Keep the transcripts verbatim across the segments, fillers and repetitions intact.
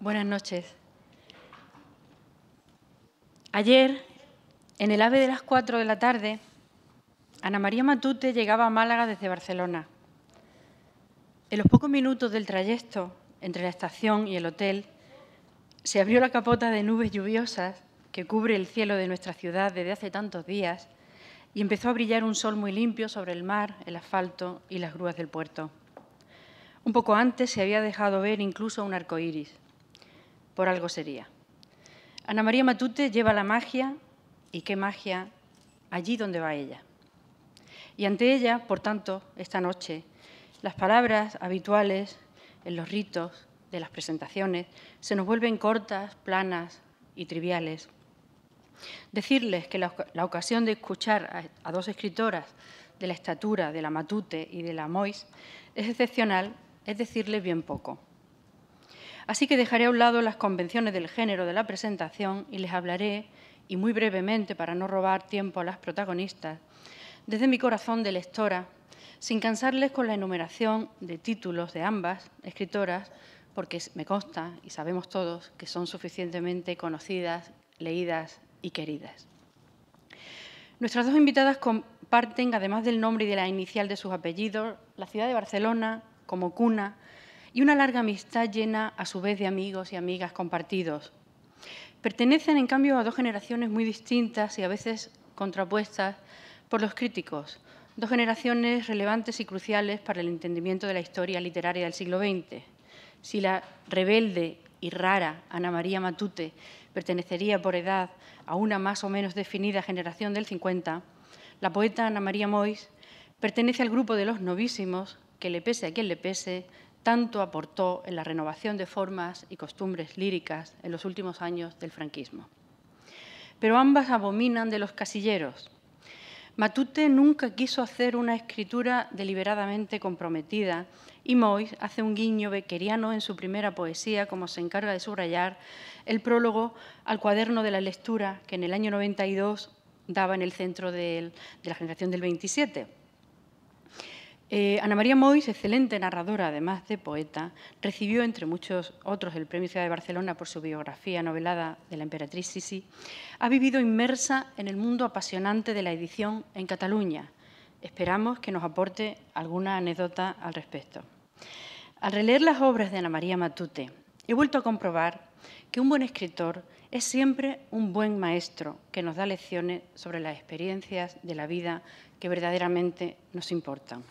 Buenas noches. Ayer, en el AVE de las cuatro de la tarde, Ana María Matute llegaba a Málaga desde Barcelona. En los pocos minutos del trayecto entre la estación y el hotel, se abrió la capota de nubes lluviosas que cubre el cielo de nuestra ciudad desde hace tantos días y empezó a brillar un sol muy limpio sobre el mar, el asfalto y las grúas del puerto. Un poco antes se había dejado ver incluso un arco iris. Por algo sería. Ana María Matute lleva la magia, y qué magia, allí donde va ella. Y ante ella, por tanto, esta noche, las palabras habituales en los ritos de las presentaciones se nos vuelven cortas, planas y triviales. Decirles que la, la ocasión de escuchar a, a dos escritoras de la estatura de la Matute y de la Moix es excepcional, es decirles bien poco. Así que dejaré a un lado las convenciones del género de la presentación y les hablaré, y muy brevemente para no robar tiempo a las protagonistas, desde mi corazón de lectora, sin cansarles con la enumeración de títulos de ambas escritoras, porque me consta y sabemos todos que son suficientemente conocidas, leídas y queridas. Nuestras dos invitadas comparten, además del nombre y de la inicial de sus apellidos, la ciudad de Barcelona como cuna y una larga amistad llena, a su vez, de amigos y amigas compartidos. Pertenecen, en cambio, a dos generaciones muy distintas y a veces contrapuestas por los críticos, dos generaciones relevantes y cruciales para el entendimiento de la historia literaria del siglo veinte. Si la rebelde y rara Ana María Matute pertenecería por edad a una más o menos definida generación del cincuenta, la poeta Ana María Moix pertenece al grupo de los novísimos que, le pese a quien le pese, tanto aportó en la renovación de formas y costumbres líricas en los últimos años del franquismo. Pero ambas abominan de los casilleros. Matute nunca quiso hacer una escritura deliberadamente comprometida y Moix hace un guiño beckeriano en su primera poesía, como se encarga de subrayar el prólogo al cuaderno de la lectura que en el año noventa y dos daba en el centro de, de la generación del veintisiete. Eh, Ana María Moix, excelente narradora, además de poeta, recibió, entre muchos otros, el Premio Ciudad de Barcelona por su biografía novelada de la emperatriz Sisi. Ha vivido inmersa en el mundo apasionante de la edición en Cataluña. Esperamos que nos aporte alguna anécdota al respecto. Al releer las obras de Ana María Matute, he vuelto a comprobar que un buen escritor es siempre un buen maestro que nos da lecciones sobre las experiencias de la vida que verdaderamente nos importan.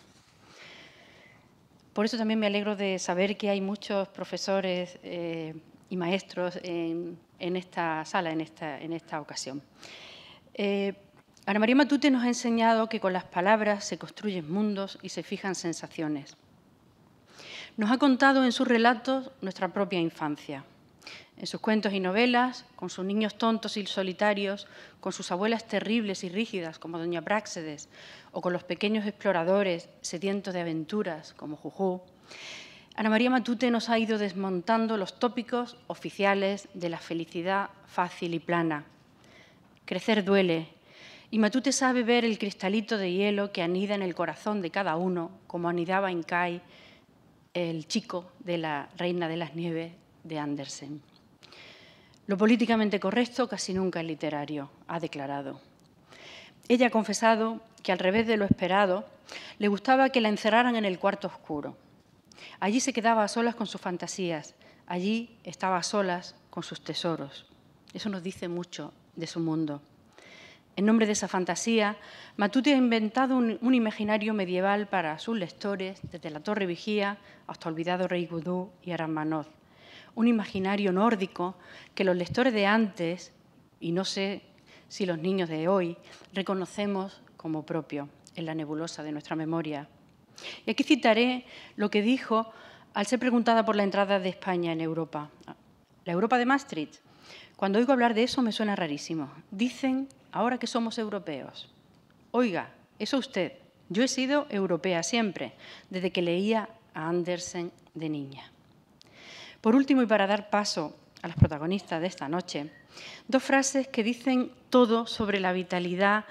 Por eso también me alegro de saber que hay muchos profesores eh, y maestros en, en esta sala, en esta, en esta ocasión. Eh, Ana María Matute nos ha enseñado que con las palabras se construyen mundos y se fijan sensaciones. Nos ha contado en sus relatos nuestra propia infancia. En sus cuentos y novelas, con sus niños tontos y solitarios, con sus abuelas terribles y rígidas, como doña Práxedes, o con los pequeños exploradores sedientos de aventuras, como Jujú, Ana María Matute nos ha ido desmontando los tópicos oficiales de la felicidad fácil y plana. Crecer duele, y Matute sabe ver el cristalito de hielo que anida en el corazón de cada uno, como anidaba en Kai, el chico de la Reina de las Nieves de Andersen. Lo políticamente correcto casi nunca es literario, ha declarado. Ella ha confesado que, al revés de lo esperado, le gustaba que la encerraran en el cuarto oscuro. Allí se quedaba a solas con sus fantasías, allí estaba a solas con sus tesoros. Eso nos dice mucho de su mundo. En nombre de esa fantasía, Matute ha inventado un, un imaginario medieval para sus lectores, desde la Torre Vigía hasta olvidado Rey Gudú y Aranmanoz. Un imaginario nórdico que los lectores de antes, y no sé si los niños de hoy, reconocemos como propio en la nebulosa de nuestra memoria. Y aquí citaré lo que dijo al ser preguntada por la entrada de España en Europa. La Europa de Maastricht. Cuando oigo hablar de eso me suena rarísimo. Dicen ahora que somos europeos. Oiga, eso usted. Yo he sido europea siempre, desde que leía a Andersen de niña. Por último, y para dar paso a las protagonistas de esta noche, dos frases que dicen todo sobre la vitalidad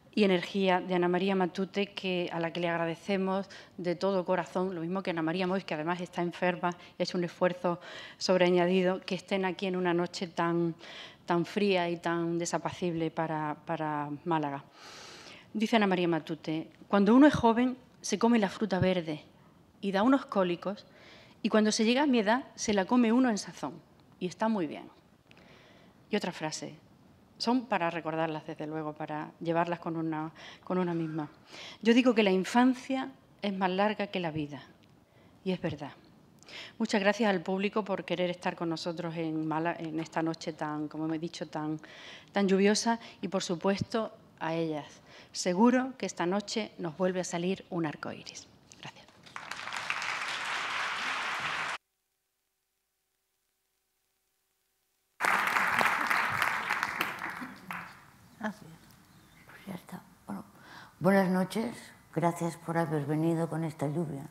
y energía de Ana María Matute, que, a la que le agradecemos de todo corazón, lo mismo que Ana María Moix, que además está enferma, es un esfuerzo sobreañadido, que estén aquí en una noche tan, tan fría y tan desapacible para, para Málaga. Dice Ana María Matute: cuando uno es joven se come la fruta verde y da unos cólicos, y cuando se llega a mi edad se la come uno en sazón, y está muy bien. Y otra frase: son para recordarlas, desde luego, para llevarlas con una, con una misma. Yo digo que la infancia es más larga que la vida, y es verdad. Muchas gracias al público por querer estar con nosotros en, Málaga, en esta noche tan, como he dicho, tan, tan lluviosa, y por supuesto a ellas. Seguro que esta noche nos vuelve a salir un arco iris. Gracias. Pues ya está. Bueno, buenas noches, gracias por haber venido con esta lluvia.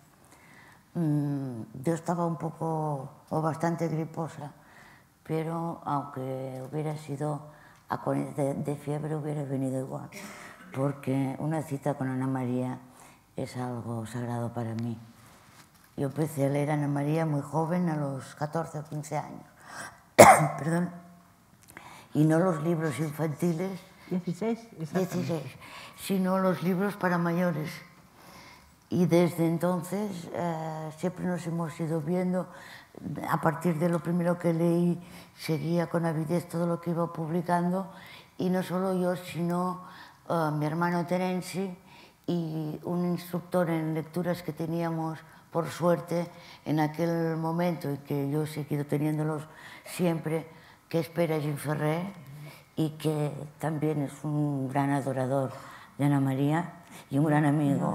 Mm, yo estaba un poco o bastante griposa, pero aunque hubiera sido a con de, de fiebre hubiera venido igual, porque una cita con Ana María es algo sagrado para mí. Yo empecé a leer a Ana María muy joven, a los catorce o quince años, perdón, y no los libros infantiles, dieciséis, dieciséis, sino los libros para mayores. Y desde entonces eh, siempre nos hemos ido viendo. A partir de lo primero que leí, seguía con avidez todo lo que iba publicando, y no solo yo, sino uh, mi hermano Terenci y un instructor en lecturas que teníamos, por suerte, en aquel momento, y que yo he seguido teniéndolos siempre, que es Pere Gimferrer, y que también es un gran adorador de Ana María y un gran amigo,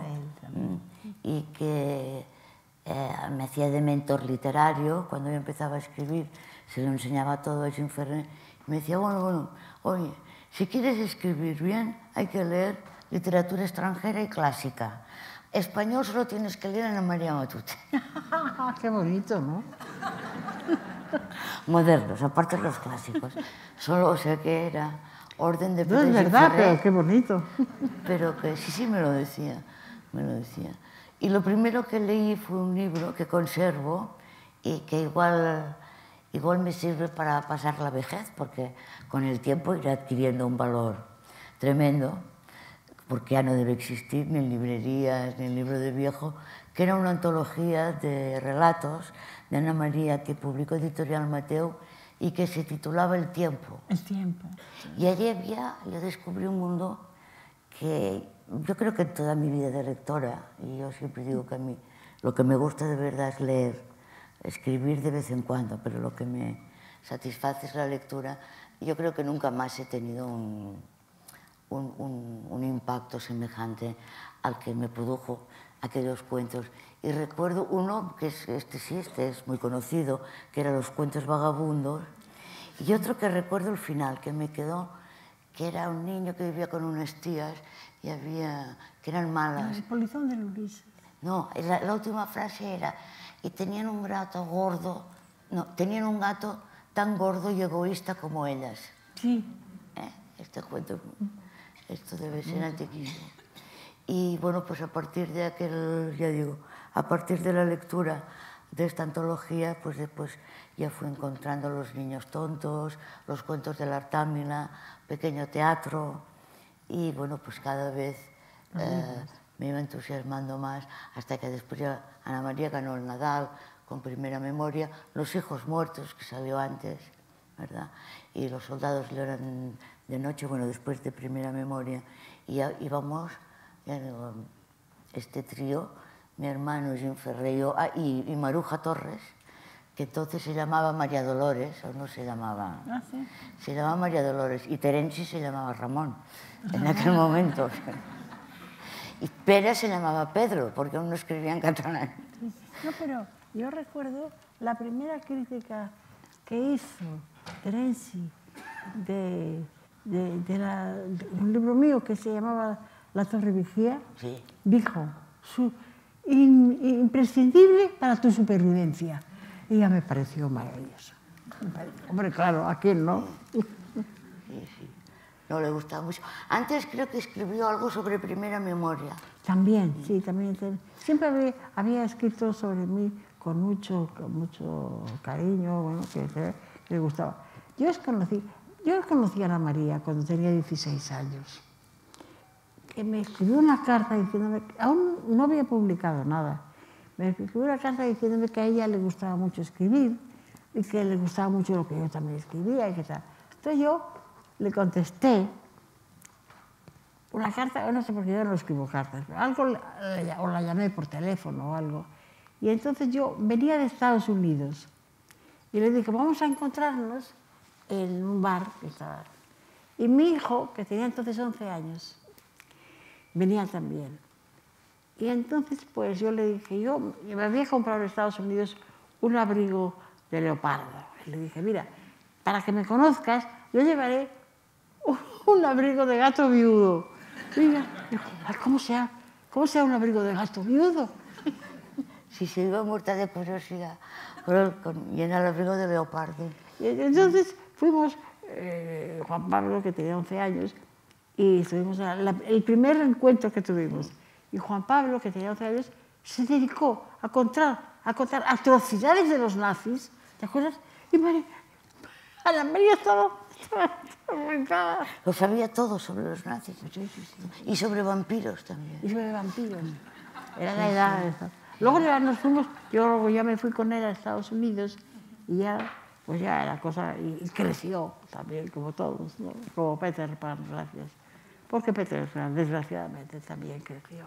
y que eh, me hacía de mentor literario. Cuando yo empezaba a escribir se lo enseñaba todo a Gimferrer, y me decía: bueno, bueno, oye, si quieres escribir bien hay que leer literatura extranjera y clásica. Español solo tienes que leer a Ana María Matute. Qué bonito, ¿no? Modernos, aparte de los clásicos. Solo, o sea, que era orden de... No es verdad, pero qué bonito. Pero que sí, sí me lo decía, me lo decía. Y lo primero que leí fue un libro que conservo y que igual, igual me sirve para pasar la vejez, porque con el tiempo irá adquiriendo un valor tremendo, porque ya no debe existir ni en librerías ni en libro de viejo, que era una antología de relatos de Ana María que publicó Editorial Mateu y que se titulaba El tiempo. El tiempo. Y allí había, yo descubrí un mundo que yo creo que en toda mi vida de lectora, y yo siempre digo que a mí lo que me gusta de verdad es leer, escribir de vez en cuando, pero lo que me satisface es la lectura. Y yo creo que nunca más he tenido un, un, un, un impacto semejante al que me produjo aquellos cuentos. Y recuerdo uno, que es este sí, este es muy conocido, que eran Los cuentos vagabundos, y otro que recuerdo el final, que me quedó, que era un niño que vivía con unas tías y había, que eran malas. El polizón de Ulises. No, la, la última frase era: y tenían un gato gordo, no, tenían un gato tan gordo y egoísta como ellas. Sí. ¿Eh? Este cuento, esto debe ser antiquísimo. Y bueno, pues a partir de aquel, ya digo, a partir de la lectura de esta antología, pues después ya fui encontrando Los niños tontos, Los cuentos de la Artámila, Pequeño teatro, y bueno, pues cada vez eh, me iba entusiasmando más, hasta que después ya Ana María ganó el Nadal con Primera Memoria, Los hijos muertos, que salió antes, ¿verdad? Y Los soldados lloran de noche, bueno, después de Primera Memoria, y ya íbamos, ya digo, este trío, mi hermano Gimferrer ah, y, y Maruja Torres, que entonces se llamaba María Dolores, o no se llamaba, Ah, sí. se llamaba María Dolores, y Terenci se llamaba Ramón, en aquel momento. Y Pere se llamaba Pedro, porque aún no escribía en catalán. No, pero yo recuerdo la primera crítica que hizo Terenci de, de, de, la, de un libro mío que se llamaba La Torre Vigía. Sí. Dijo: su, in, imprescindible para tu supervivencia. Y ya me pareció maravilloso. Hombre, claro, ¿a quién no? Sí, sí. no le gustaba mucho. Antes creo que escribió algo sobre primera memoria. También, sí, también. Siempre había, había escrito sobre mí con mucho, con mucho cariño, bueno, que, que le gustaba. Yo conocí, yo conocí a Ana María cuando tenía dieciséis años. Que me escribió una carta diciéndome, aún no había publicado nada, me escribió una carta diciéndome que a ella le gustaba mucho escribir y que le gustaba mucho lo que yo también escribía y que tal. Entonces yo le contesté una carta, no sé por qué yo no escribo cartas, pero algo, o la llamé por teléfono o algo. Y entonces yo venía de Estados Unidos y le dije, vamos a encontrarnos en un bar que estaba. Y mi hijo, que tenía entonces once años, venía también. Y entonces pues yo le dije, yo me había comprado en Estados Unidos un abrigo de leopardo. Y le dije, mira, para que me conozcas, yo llevaré un, un abrigo de gato viudo. Mira, ¿cómo sea, ¿cómo sea un abrigo de gato viudo? Sí, se iba muerta de curiosidad, pero con, y era el abrigo de leopardo. Y entonces fuimos, eh, Juan Pablo, que tenía once años, y estuvimos a la, el primer encuentro que tuvimos. Y Juan Pablo, que tenía once años, se dedicó a contar, a contar atrocidades de los nazis, ¿te acuerdas? Y María, Ana María estaba... Lo sabía todo sobre los nazis. Sí, sí, sí. Y sobre vampiros también. Y sobre vampiros. Era la edad de eso. Luego ya nos fuimos, yo luego ya me fui con él a Estados Unidos y ya, pues ya la cosa, y, y creció también, como todos, ¿no? Como Peter Pan, gracias. Porque Peter Pan, desgraciadamente, también creció.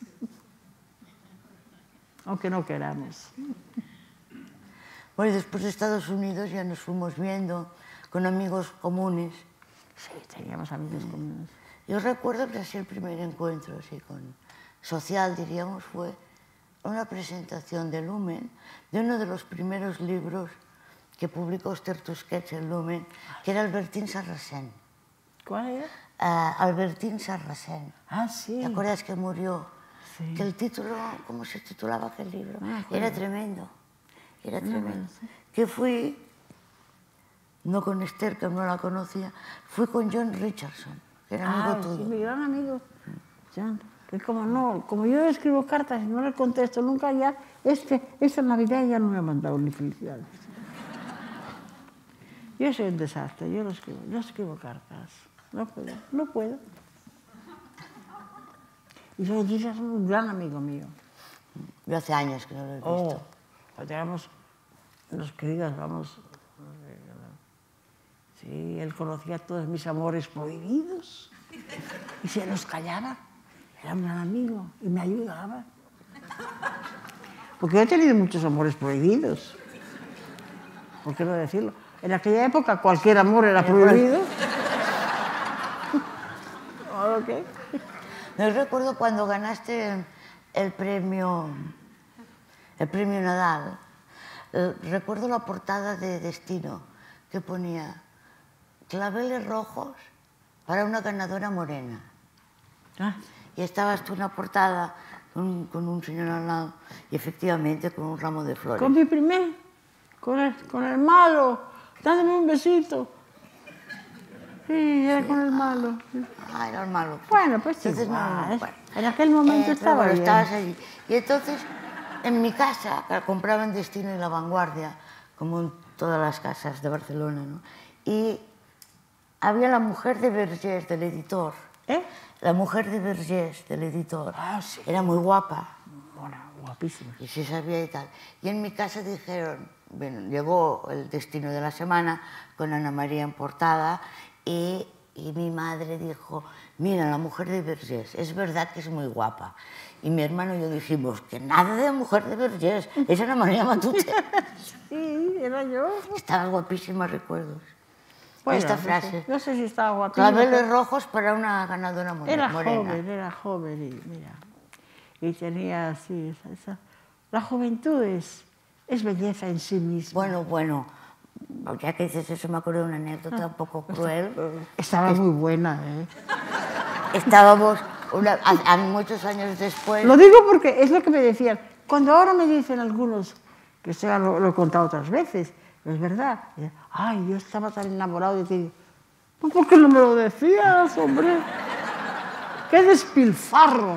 Aunque no queramos. Bueno, y después de Estados Unidos ya nos fuimos viendo con amigos comunes. Sí, teníamos amigos comunes. Yo recuerdo que así el primer encuentro así con social, diríamos, fue una presentación de Lumen, de uno de los primeros libros que publicó Esther Tusquets en Lumen, que era Albertín Sarrasén. ¿Cuál era? Uh, Albertín Sarrasén. Ah, sí. ¿Te acuerdas que murió? Sí. Que el título, ¿cómo se titulaba aquel libro? Ah, era tremendo. Era tremendo. No, sí. Que fui, no con Esther, que no la conocía, fui con John Richardson, que era amigo ah, tuyo. Sí, mi gran amigo. John. Que como no, como yo escribo cartas y no le contesto nunca ya, este, esta Navidad ya no me ha mandado ni felicidades. Yo soy un desastre, yo no escribo, yo escribo cartas. No puedo, no puedo. Y John Richardson es un gran amigo mío. Yo hace años que no lo he visto. Oh, cuando éramos los queridos, vamos... Sí, él conocía todos mis amores prohibidos y se los callaba. Era un gran amigo y me ayudaba. Porque yo he tenido muchos amores prohibidos. ¿Por qué no decirlo? En aquella época cualquier amor era prohibido. Okay. Me recuerdo cuando ganaste el premio, el premio Nadal. Eh, recuerdo la portada de Destino que ponía claveles rojos para una ganadora morena. Ah. Y estabas tú en la portada con, con un señor al lado y efectivamente con un ramo de flores. Con mi primer, con el, con el malo, dándome un besito. Sí, era sí. con el malo. Ah, era el malo. Bueno, pues sí. Entonces, igual, no, bueno. En aquel momento eh, estaba bueno, bien. estabas allí. Y entonces, en mi casa, compraban Destino y La Vanguardia, como en todas las casas de Barcelona, ¿no? Y había la mujer de Vergés, del editor. ¿Eh? La mujer de Vergés, del editor. Ah, sí. Era muy guapa. Bueno, guapísima. Y se sabía y tal. Y en mi casa dijeron, bueno, llegó el Destino de la semana con Ana María en portada y, y mi madre dijo, mira, la mujer de Vergés, es verdad que es muy guapa. Y mi hermano y yo dijimos, que nada de mujer de Vergés, es Ana María Matute. Sí, era yo. Estaba guapísima, recuerdos. Bueno, esta no frase. Sé, no sé si estaba guapísima. Claveles rojos para una ganadora morena. Era joven, era joven y mira. Y tenía así, esa, esa. La juventud es, es belleza en sí misma. Bueno, bueno, ya que dices eso me acuerdo de una anécdota un poco cruel. Estaba es, muy buena, ¿eh? Estábamos una, a, a muchos años después. Lo digo porque es lo que me decían. Cuando ahora me dicen algunos, que sea, lo, lo he contado otras veces, es verdad. Ay, yo estaba tan enamorado de ti. ¿Por qué no me lo decías, hombre? ¡Qué despilfarro!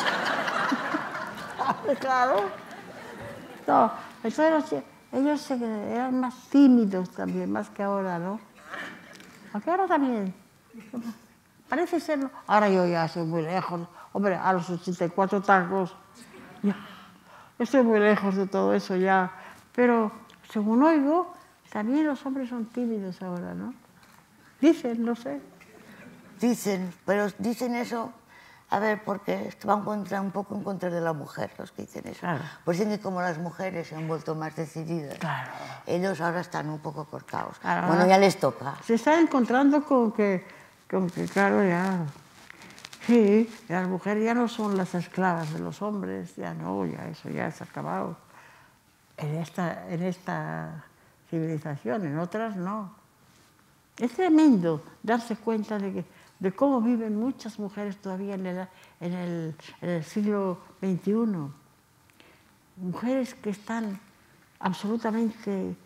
Claro. No, entonces ellos eran más tímidos también, más que ahora, ¿no? Aunque ahora también. Parece serlo. Ahora yo ya estoy muy lejos. Hombre, a los ochenta y cuatro tacos, ya estoy muy lejos de todo eso ya. Pero, según oigo, también los hombres son tímidos ahora, ¿no? Dicen, no sé. Dicen, pero dicen eso, a ver, porque van contra, un poco en contra de la mujer, los que dicen eso. Claro. Pues dicen que como las mujeres se han vuelto más decididas, Claro. ellos ahora están un poco cortados. Claro. Bueno, ya les toca. Se están encontrando con que, con que, claro, ya... Sí, las mujeres ya no son las esclavas de los hombres, ya no, ya eso ya se ha acabado. En esta, en esta civilización, en otras no. Es tremendo darse cuenta de, que, de cómo viven muchas mujeres todavía en el, en el, en el siglo veintiuno. Mujeres que están absolutamente eh,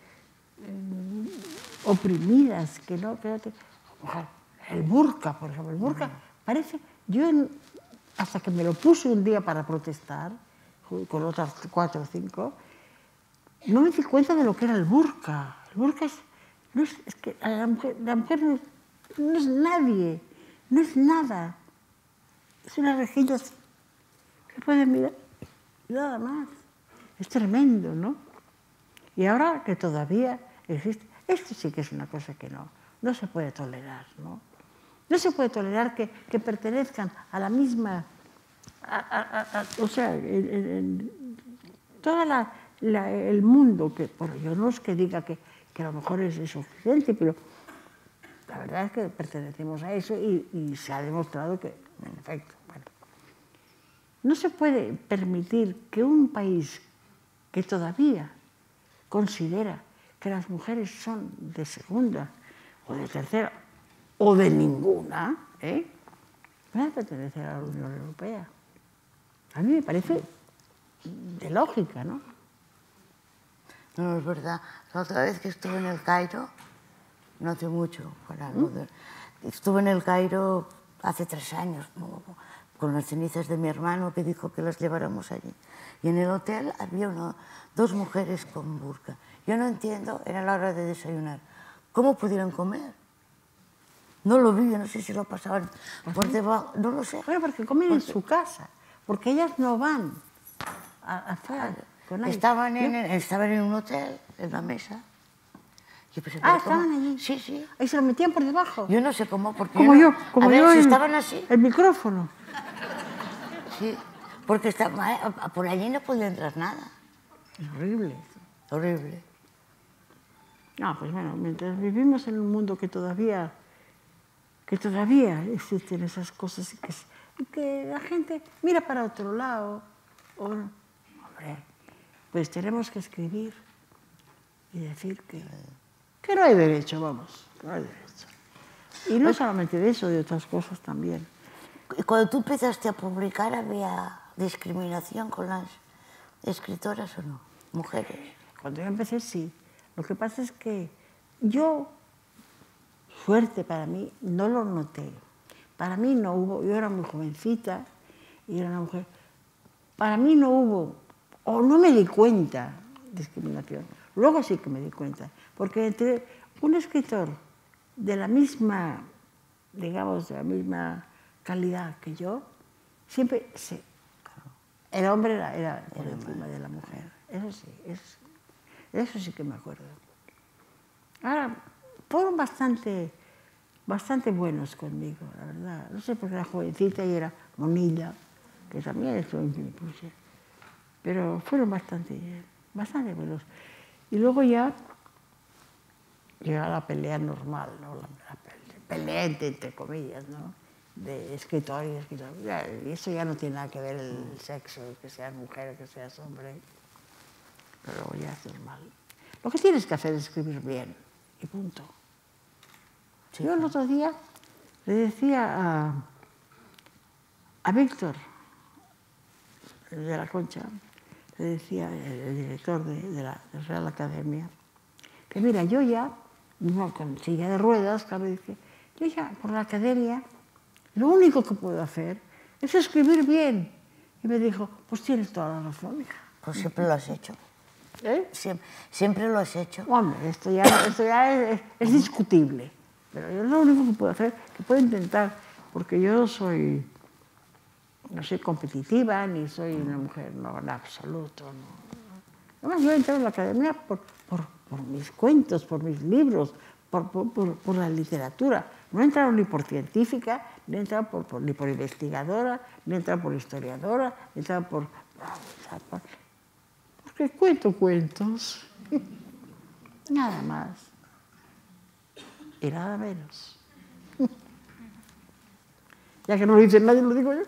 oprimidas, que no... Que no te, el burka, por ejemplo, el burka parece... Yo, hasta que me lo puse un día para protestar, con otras cuatro o cinco, no me di cuenta de lo que era el burka. El burka es, no es, es que la mujer, la mujer no, es, no es nadie, no es nada. Es una rejilla que puede mirar, nada más. Es tremendo, ¿no? Y ahora que todavía existe, esto sí que es una cosa que no, no se puede tolerar, ¿no? No se puede tolerar que, que pertenezcan a la misma, a, a, a, o sea, en, en, todo el mundo, que bueno, yo no es que diga que, que a lo mejor es, es suficiente, pero la verdad es que pertenecemos a eso y, y se ha demostrado que, en efecto, bueno, no se puede permitir que un país que todavía considera que las mujeres son de segunda o de tercera, o de ninguna, ¿eh? Puede pertenecer a la Unión Europea. A mí me parece de lógica, ¿no? No, es verdad. La otra vez que estuve en el Cairo, no hace mucho, para ¿Mm? de, estuve en el Cairo hace tres años, ¿no? Con las cenizas de mi hermano que dijo que las lleváramos allí. Y en el hotel había una, dos mujeres con burka. Yo no entiendo, era la hora de desayunar, ¿cómo pudieron comer? No lo vi, yo no sé si lo pasaban por debajo, no lo sé. Bueno, porque comen porque... en su casa, porque ellas no van afuera con nadie. Estaban en, estaban en un hotel, en la mesa. Yo pensé, ah, ¿estaban ¿cómo? allí? Sí, sí. Ahí se lo metían por debajo. Yo no sé cómo, porque como yo, no... como a ver, yo si el, estaban así. El micrófono. Sí, porque estaba, por allí no podía entrar nada. Es horrible. Horrible. No, pues bueno, mientras vivimos en un mundo que todavía... que todavía existen esas cosas y que, y que la gente mira para otro lado. O, hombre, pues tenemos que escribir y decir que, que no hay derecho, vamos, que no hay derecho. Y no solamente de eso, de otras cosas también. ¿Y cuando tú empezaste a publicar había discriminación con las escritoras o no? Mujeres. Cuando yo empecé, sí. Lo que pasa es que yo... Suerte para mí, no lo noté. Para mí no hubo, yo era muy jovencita y era una mujer. Para mí no hubo, o no me di cuenta, discriminación. Luego sí que me di cuenta, porque entre un escritor de la misma, digamos, de la misma calidad que yo, siempre sí, el hombre era, era por encima de la mujer. Eso sí, eso, eso sí que me acuerdo. Ahora, fueron bastante, bastante buenos conmigo, la verdad. No sé, porque era jovencita y era monilla, que también eso me puse. Pero fueron bastante, bastante buenos. Y luego ya llega la pelea normal, ¿no? La, la pelea entre, entre comillas, ¿no? De escritor y escritor. Y eso ya no tiene nada que ver el sexo, que seas mujer, que seas hombre. Pero luego ya es normal. Lo que tienes que hacer es escribir bien, y punto. Sí. Yo el otro día le decía a, a Víctor, de la Concha, le decía, el, el director de, de la de Real Academia, que mira, yo ya, no, con silla de ruedas, claro, dice, yo ya por la academia, lo único que puedo hacer es escribir bien. Y me dijo, pues tienes toda la razón, hija. Pues siempre lo has hecho. ¿Eh? Siempre, siempre lo has hecho. Hombre, esto ya, esto ya es, es discutible. Pero yo lo único que puedo hacer, que puedo intentar, porque yo soy, no soy competitiva, ni soy una mujer, no, en absoluto. No. Además, yo he entrado en la academia por, por, por mis cuentos, por mis libros, por, por, por, por la literatura. No he entrado ni por científica, ni he entrado por, por, ni por investigadora, ni he entrado por historiadora, ni he entrado por... por porque cuento cuentos. Nada más. Y nada menos. Ya que no lo dice nadie, lo digo yo.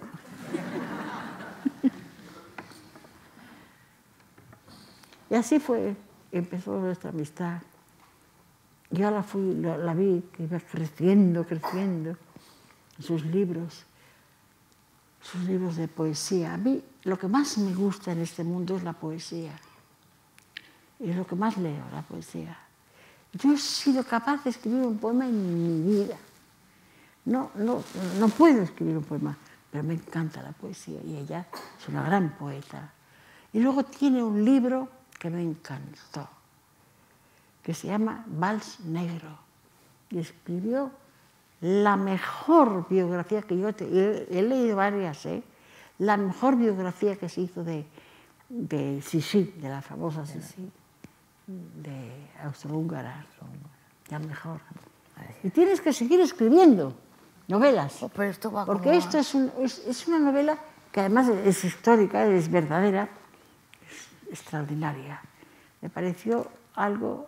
Y así fue, empezó nuestra amistad. Yo la, fui, la, la vi que iba creciendo, creciendo, sus libros, sus libros de poesía. A mí lo que más me gusta en este mundo es la poesía. Y es lo que más leo, la poesía. Yo he sido capaz de escribir un poema en mi vida. No, no, no puedo escribir un poema, pero me encanta la poesía y ella es una gran poeta. Y luego tiene un libro que me encantó, que se llama Vals Negro. Y escribió la mejor biografía que yo... Te, he, he leído varias, ¿eh? La mejor biografía que se hizo de, de Sissi, de la famosa Sissi, de austrohúngara. La mejor. Y tienes que seguir escribiendo novelas. Oh, pero esto va porque como... esto es, un, es, es una novela que además es histórica, es verdadera, es extraordinaria. Me pareció algo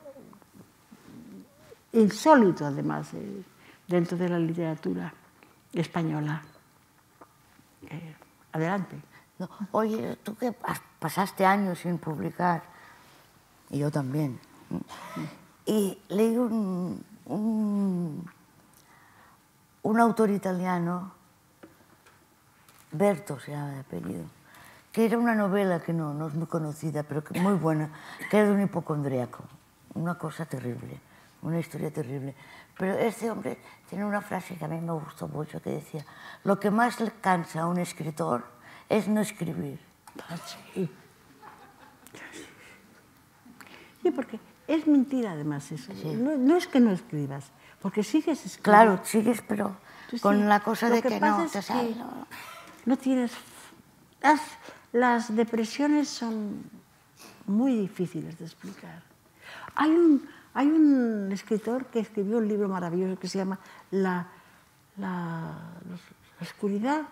insólito, además, eh, dentro de la literatura española. Eh, adelante. No, oye, tú que pasaste años sin publicar, y yo también, y leí un, un, un autor italiano, Berto se llama de apellido, que era una novela que no, no es muy conocida, pero que muy buena, que era de un hipocondríaco, una cosa terrible, una historia terrible. Pero este hombre tiene una frase que a mí me gustó mucho, que decía, lo que más le cansa a un escritor es no escribir. Sí. Sí, porque es mentira además eso. Sí. No, no es que no escribas, porque sigues escribiendo. Claro, sigues, pero Tú con sí. la cosa Lo de que, que pasa no es te sale. No. no tienes... Las, las depresiones son muy difíciles de explicar. Hay un, hay un escritor que escribió un libro maravilloso que se llama La, la, la oscuridad,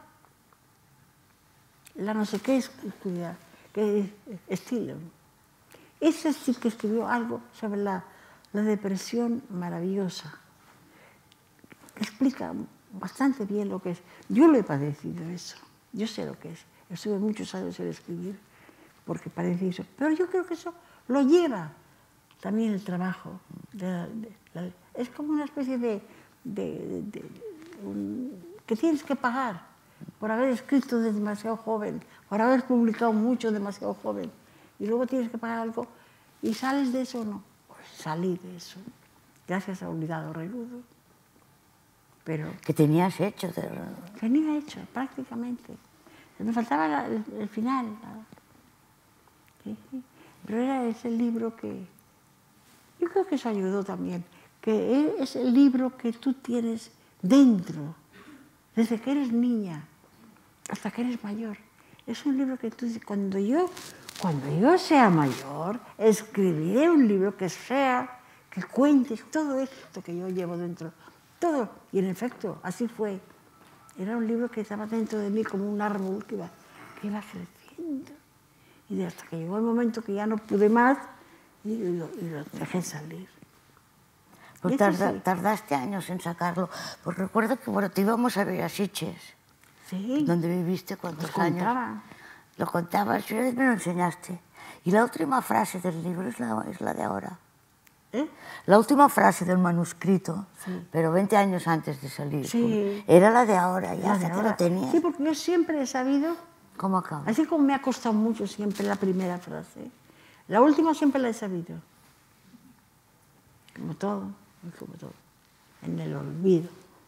la no sé qué oscuridad, que es estilo. Ese sí que escribió algo sobre la, la depresión maravillosa. Explica bastante bien lo que es. Yo lo he padecido eso, yo sé lo que es. Estuve muchos años en escribir porque padecí eso. Pero yo creo que eso lo lleva también el trabajo. De la, de la, es como una especie de... de, de, de un, que tienes que pagar por haber escrito desde demasiado joven, por haber publicado mucho demasiado joven. Y luego tienes que pagar algo y sales de eso o no. Pues salí de eso, gracias a Olvidado Reirudo. Pero que tenías hecho. De... Tenía hecho, prácticamente. Me faltaba la, el, el final. La... Sí, sí. Pero era ese libro que... Yo creo que eso ayudó también, que es el libro que tú tienes dentro, desde que eres niña hasta que eres mayor. Es un libro que tú dices, cuando yo, cuando yo sea mayor, escribiré un libro que sea, que cuente todo esto que yo llevo dentro. Todo. Y en efecto, así fue. Era un libro que estaba dentro de mí como un árbol que iba, que iba creciendo. Y hasta que llegó el momento que ya no pude más y lo, y lo dejé salir. Pues tarda, sí. Tardaste años en sacarlo. Pues recuerdo que bueno, te íbamos a ver a Sitges. Sí. ¿Dónde viviste? ¿Cuántos lo años? Contaba. Lo contabas, me lo enseñaste. Y la última frase del libro es la, es la de ahora. ¿Eh? La última frase del manuscrito, sí. Pero veinte años antes de salir, sí. Era la de ahora, ya la de ahora. Lo tenía. Sí, porque yo siempre he sabido, ¿cómo acaba? Así como me ha costado mucho siempre la primera frase, la última siempre la he sabido. Como todo, como todo, en el olvido.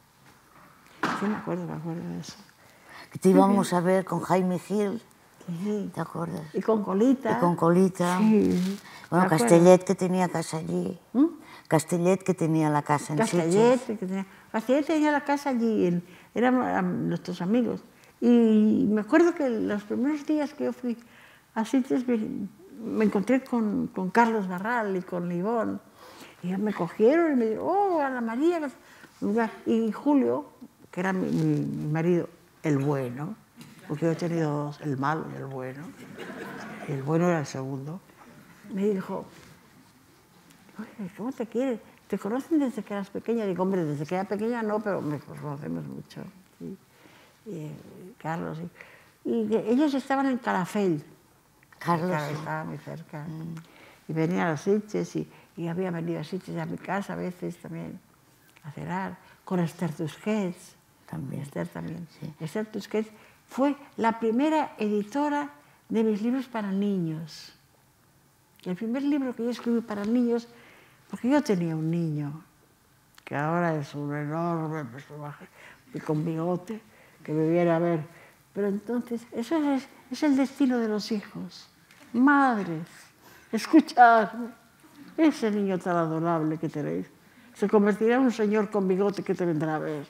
sí me acuerdo, me acuerdo de eso. Que te íbamos a ver con Jaime Gil, Sí. ¿te acuerdas? Y con Colita. Y con Colita. Sí. Bueno, me acuerdo. Castellet, que tenía casa allí. ¿Mm? Castellet, que tenía la casa en Castellet, Sitges. que tenía, Castellet tenía la casa allí, en, eran um, nuestros amigos. Y me acuerdo que los primeros días que yo fui a Sitges me, me encontré con, con Carlos Barral y con Livón. Y me cogieron y me dijeron, oh, Ana María. Y Julio, que era mi, mi, mi marido, el bueno, porque yo he tenido dos, el malo y el bueno. Y el bueno era el segundo. Me dijo, oye, ¿cómo te quieres? ¿Te conocen desde que eras pequeña? Digo, hombre, desde que era pequeña no, pero me conocemos mucho. ¿Sí? Y, eh, Carlos, y, y ellos estaban en Calafell. Carlos, Claro, sí. estaba muy cerca. Mm. Y venían a Sitges y, y había venido a Sitges a mi casa a veces también a cenar. Con Esther Tusquets. También. Esther también. Sí. Esther Tusquets fue la primera editora de mis libros para niños. El primer libro que yo escribí para niños, porque yo tenía un niño, que ahora es un enorme personaje, y con bigote, que me viene a ver. Pero entonces, eso es, es el destino de los hijos. Madres, escuchadme, ese niño tan adorable que tenéis, se convertirá en un señor con bigote que te vendrá a ver.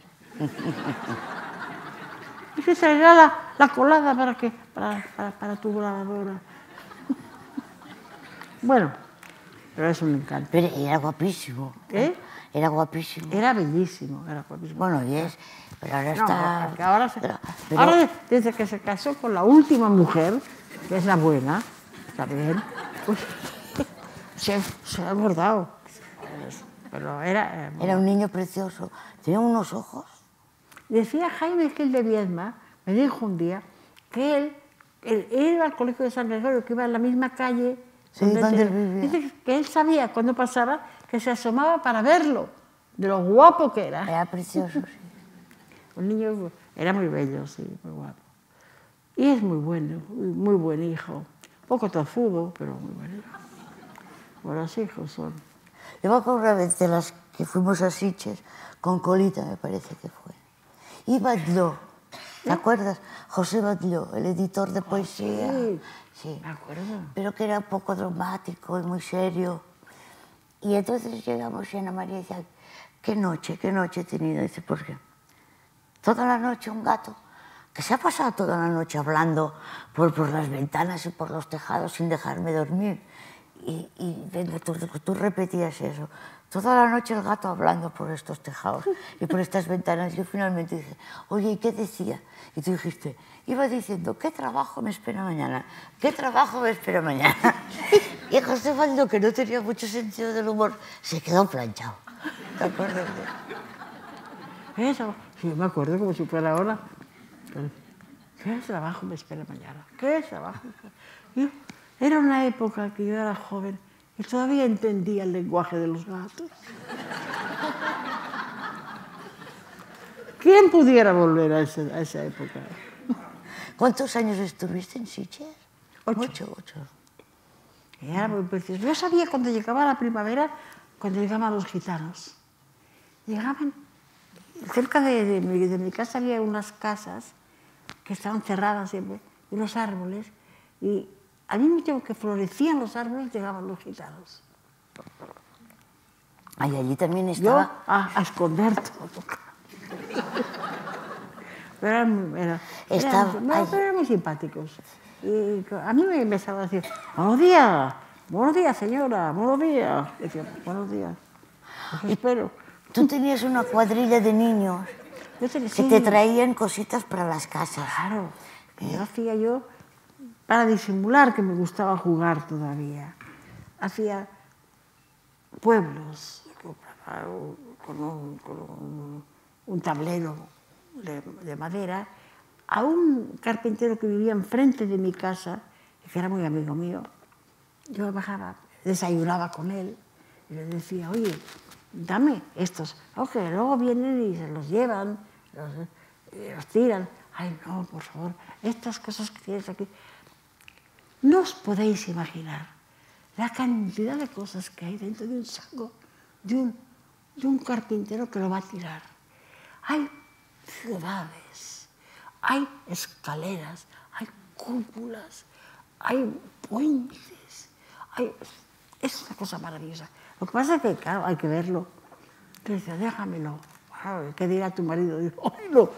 Y se traerá la, la colada para, que, para, para, para tu grabadora. Bueno, pero es un encanto. Pero era guapísimo. ¿Eh? Era guapísimo. Era bellísimo, era guapísimo. Bueno, y es, pero ahora No, está... porque ahora, se, pero, pero, ahora, desde que se casó con la última mujer, que es la buena, está bien, pues se, se ha engordado. Pero era... Eh, era un niño precioso. Tenía unos ojos. Decía Jaime Gil de Viedma, me dijo un día, que él, él, él iba al colegio de San Gregorio, que iba en la misma calle. Sí, donde él vivía. Dice que él sabía cuando pasaba que se asomaba para verlo, de lo guapo que era. Era precioso, sí. Un niño, era muy bello, sí, muy guapo. Y es muy bueno, muy buen hijo. Poco tozudo, pero muy buen hijo. Buenos hijos son. Yo me acuerdo una vez de las que fuimos a Sitges, con Colita, me parece que fue. Y Batlló, ¿te acuerdas? José Batlló, el editor de poesía. Sí, sí, me acuerdo. Pero que era un poco dramático y muy serio. Y entonces llegamos y Ana María decía, qué noche, qué noche he tenido. Dice, ¿por qué? Toda la noche un gato que se ha pasado toda la noche hablando por, por las ventanas y por los tejados sin dejarme dormir. Y, y venga, tú, tú repetías eso. Toda la noche el gato hablando por estos tejados y por estas ventanas. Yo finalmente dije, oye, ¿y qué decía? Y tú dijiste, iba diciendo, ¿qué trabajo me espera mañana? ¿Qué trabajo me espera mañana? Y José Baldo, que no tenía mucho sentido del humor, se quedó planchado. ¿Te acuerdas? Eso, sí, me acuerdo como si fuera ahora. ¿Qué trabajo me espera mañana? ¿Qué trabajo? Yo, era una época que yo era joven y todavía entendía el lenguaje de los gatos. ¿Quién pudiera volver a, ese, a esa época? ¿Cuántos años estuviste en Sitges? Ocho. Ocho, ocho. Era muy precioso. Yo sabía cuando llegaba la primavera, cuando llegaban los gitanos. Llegaban, cerca de, de, mi, de mi casa había unas casas que estaban cerradas siempre, y unos árboles, y al mismo tiempo que florecían los árboles, llegaban los gitanos. Ay, allí también estaba... Yo a, a esconder todo. Pero eran, era, Estaba, eran, no, pero eran muy simpáticos. Y a mí me empezaba a decir, buenos días, buenos días, señora, buenos días. Decía, buenos días, os espero. Tú tenías una cuadrilla de niños Yo te, que sí, te traían cositas para las casas. Claro, que yo hacía yo, para disimular que me gustaba jugar todavía, hacía pueblos con un, con un, un tablero de, de madera a un carpintero que vivía enfrente de mi casa, que era muy amigo mío. Yo bajaba, desayunaba con él y le decía, oye, dame estos. Ok, luego vienen y se los llevan, los, los tiran. Ay, no, por favor, estas cosas que tienes aquí. No os podéis imaginar la cantidad de cosas que hay dentro de un saco de un, de un carpintero que lo va a tirar. Hay ciudades, hay escaleras, hay cúpulas, hay puentes, hay... es una cosa maravillosa. Lo que pasa es que, claro, hay que verlo. Te dice, déjamelo. ¿Qué dirá tu marido? Digo, ¡ay, no!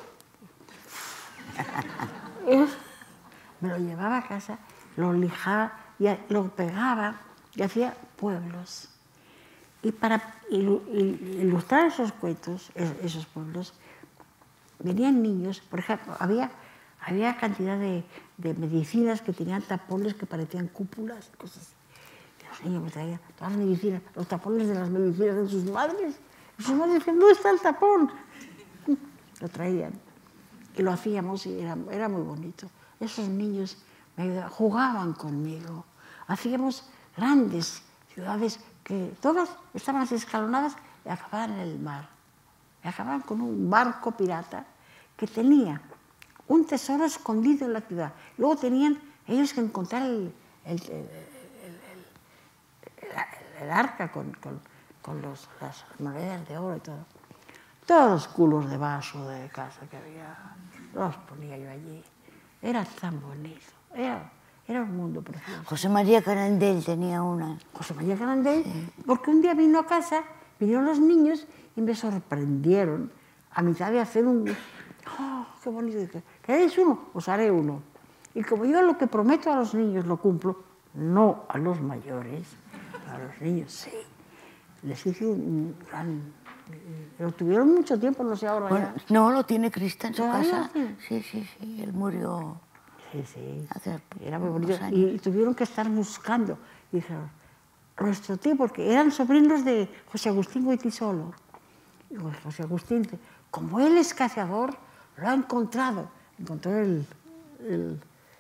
Me lo llevaba a casa, lo lijaba, y lo pegaba y hacía pueblos. Y para ilustrar esos cuentos, esos pueblos, venían niños, por ejemplo, había, había cantidad de, de medicinas que tenían tapones que parecían cúpulas, cosas así. Y los niños me traían todas las medicinas, los tapones de las medicinas de sus madres. Y sus madres decían, ¿dónde está el tapón? Lo traían. Y lo hacíamos y era, era muy bonito. Esos niños me ayudaban, jugaban conmigo. Hacíamos grandes ciudades que todas estaban escalonadas y acababan en el mar. Y acababan con un barco pirata que tenía un tesoro escondido en la ciudad. Luego tenían ellos que encontrar el, el, el, el, el, el arca con, con, con los, las monedas de oro y todo. Todos los culos de vaso de casa que había, los ponía yo allí. Era tan bonito. Era, era un mundo precioso. José María Carandel tenía una. José María Carandel, sí. Porque un día vino a casa, vinieron los niños y me sorprendieron a mitad de hacer un... ¡Oh, qué bonito! ¿Queréis uno? Os haré uno. Y como yo lo que prometo a los niños lo cumplo, no a los mayores, a los niños sí. Les hice un gran... Lo tuvieron mucho tiempo, no sé ahora. Bueno, no, lo tiene Crista en su casa. Sí, sí, sí, sí, él murió. Sí, sí, hace era muy bonito. Y tuvieron que estar buscando. Y dijeron, nuestro tío, porque eran sobrinos de José Agustín Goytisolo. Y José Agustín, como él es cazador, lo ha encontrado. Encontró el, el,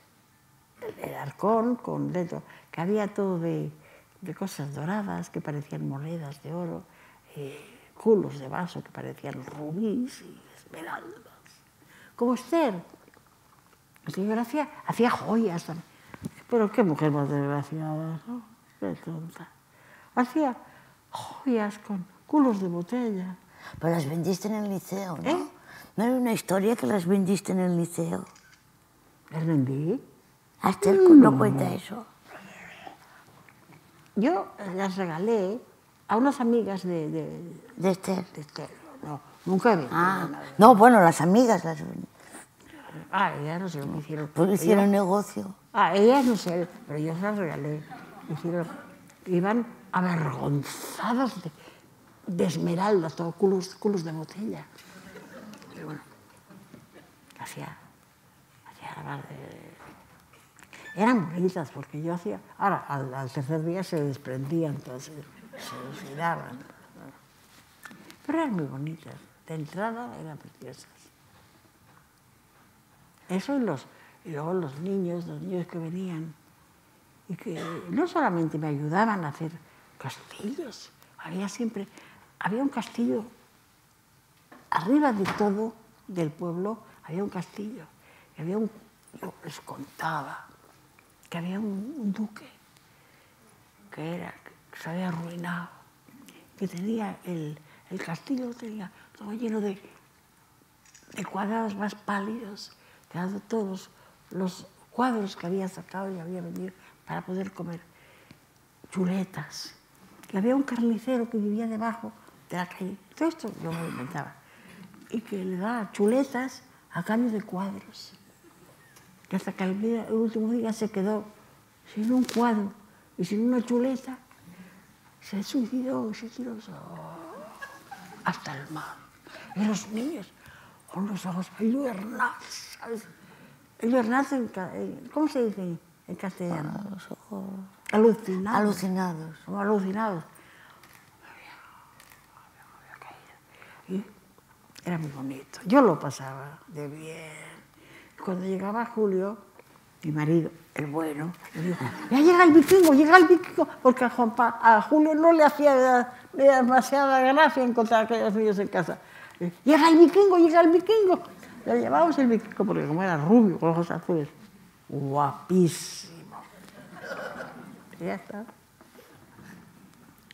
el arcón con dentro, que había todo de, de cosas doradas que parecían monedas de oro. Eh, culos de vaso que parecían rubíes y esmeraldas. Como Esther. El señor hacía, hacía joyas también. Pero qué mujer más desgraciada, ¿no? Qué tonta. Hacía joyas con culos de botella. Pero las vendiste en el liceo, ¿no? ¿Eh? ¿No era una historia que las vendiste en el liceo? ¿Las vendí? Esther no, no cuenta eso. Yo las regalé a unas amigas de... ¿De, de Esther? De Esther, no, nunca he vendido ah, nada. No, bueno, las amigas las... Ah, ellas no sé lo que hicieron. Pues hicieron ellas, negocio. Ah, ellas no sé, pero yo se las regalé. Hicieron, iban avergonzadas de, de esmeraldas, todo culos, culos de botella. Pero bueno, hacía, hacía la de... Eran bonitas porque yo hacía... Ahora, al, al tercer día se desprendían, entonces se deshilaban. Pero eran muy bonitas. De entrada eran preciosas. Eso y, los, y luego los niños, los niños que venían, y que no solamente me ayudaban a hacer castillos, había siempre, había un castillo, arriba de todo del pueblo había un castillo, y había un, yo les contaba que había un, un duque que, era, que se había arruinado, que tenía el, el castillo tenía todo lleno de, de cuadrados más pálidos, de todos los cuadros que había sacado y había vendido para poder comer chuletas. Que había un carnicero que vivía debajo de la calle. Todo esto yo me lo inventaba. Y que le daba chuletas a cambio de cuadros. Que hasta que el, día, el último día se quedó sin un cuadro y sin una chuleta. Se suicidó, se tiró hasta el mar. Y los niños con los ojos enluernados, ¿sabes? Enluernados, ¿cómo se dice en castellano? Ah, los ojos... Alucinados. Alucinados. Como alucinados. Y era muy bonito. Yo lo pasaba de bien. Cuando llegaba Julio, mi marido, el bueno, le dijo, ya llega el vikingo, llega el vikingo, porque a, Juan pa a Julio no le hacía demasiada gracia encontrar a aquellos niños en casa. Llega el vikingo, llega el vikingo. Le llevamos el vikingo porque como era rubio, con ojos azules, guapísimo. Y ya está.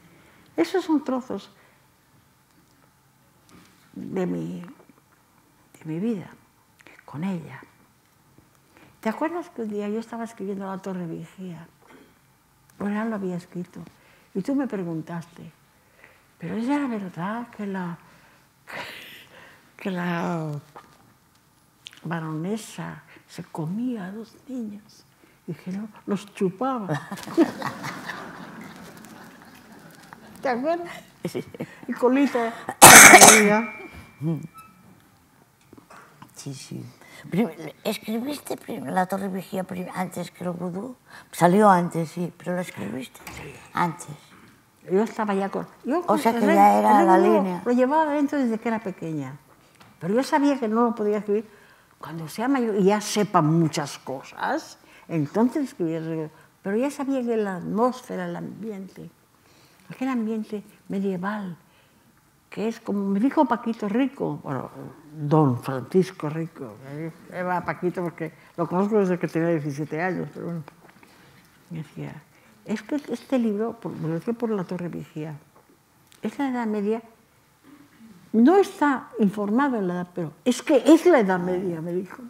Esos son trozos de mi, de mi vida, con ella. ¿Te acuerdas que un día yo estaba escribiendo La Torre Vigía? Bueno, ya lo había escrito. Y tú me preguntaste, ¿pero es ya verdad que la, que la baronesa se comía a dos niños? Y dije, no, los chupaba. ¿Te acuerdas? Y Colita Sí, sí. ¿Escribiste La Torre Vigía antes que el vudú? Salió antes, sí, pero lo escribiste antes. Yo estaba ya con... Yo O sea que el, ya era el la libro línea. Lo llevaba dentro desde que era pequeña. Pero yo sabía que no lo podía escribir. Cuando sea mayor y ya sepa muchas cosas, entonces escribía. Pero ya sabía que la atmósfera, el ambiente, aquel ambiente medieval, que es como me dijo Paquito Rico, bueno, don Francisco Rico, era Paquito porque lo conozco desde que tenía diecisiete años, pero bueno, me decía, es que este libro, me lo decía por La Torre Vigía, es la Edad Media, no está informado en la Edad, pero es que es la Edad Media, me dijo.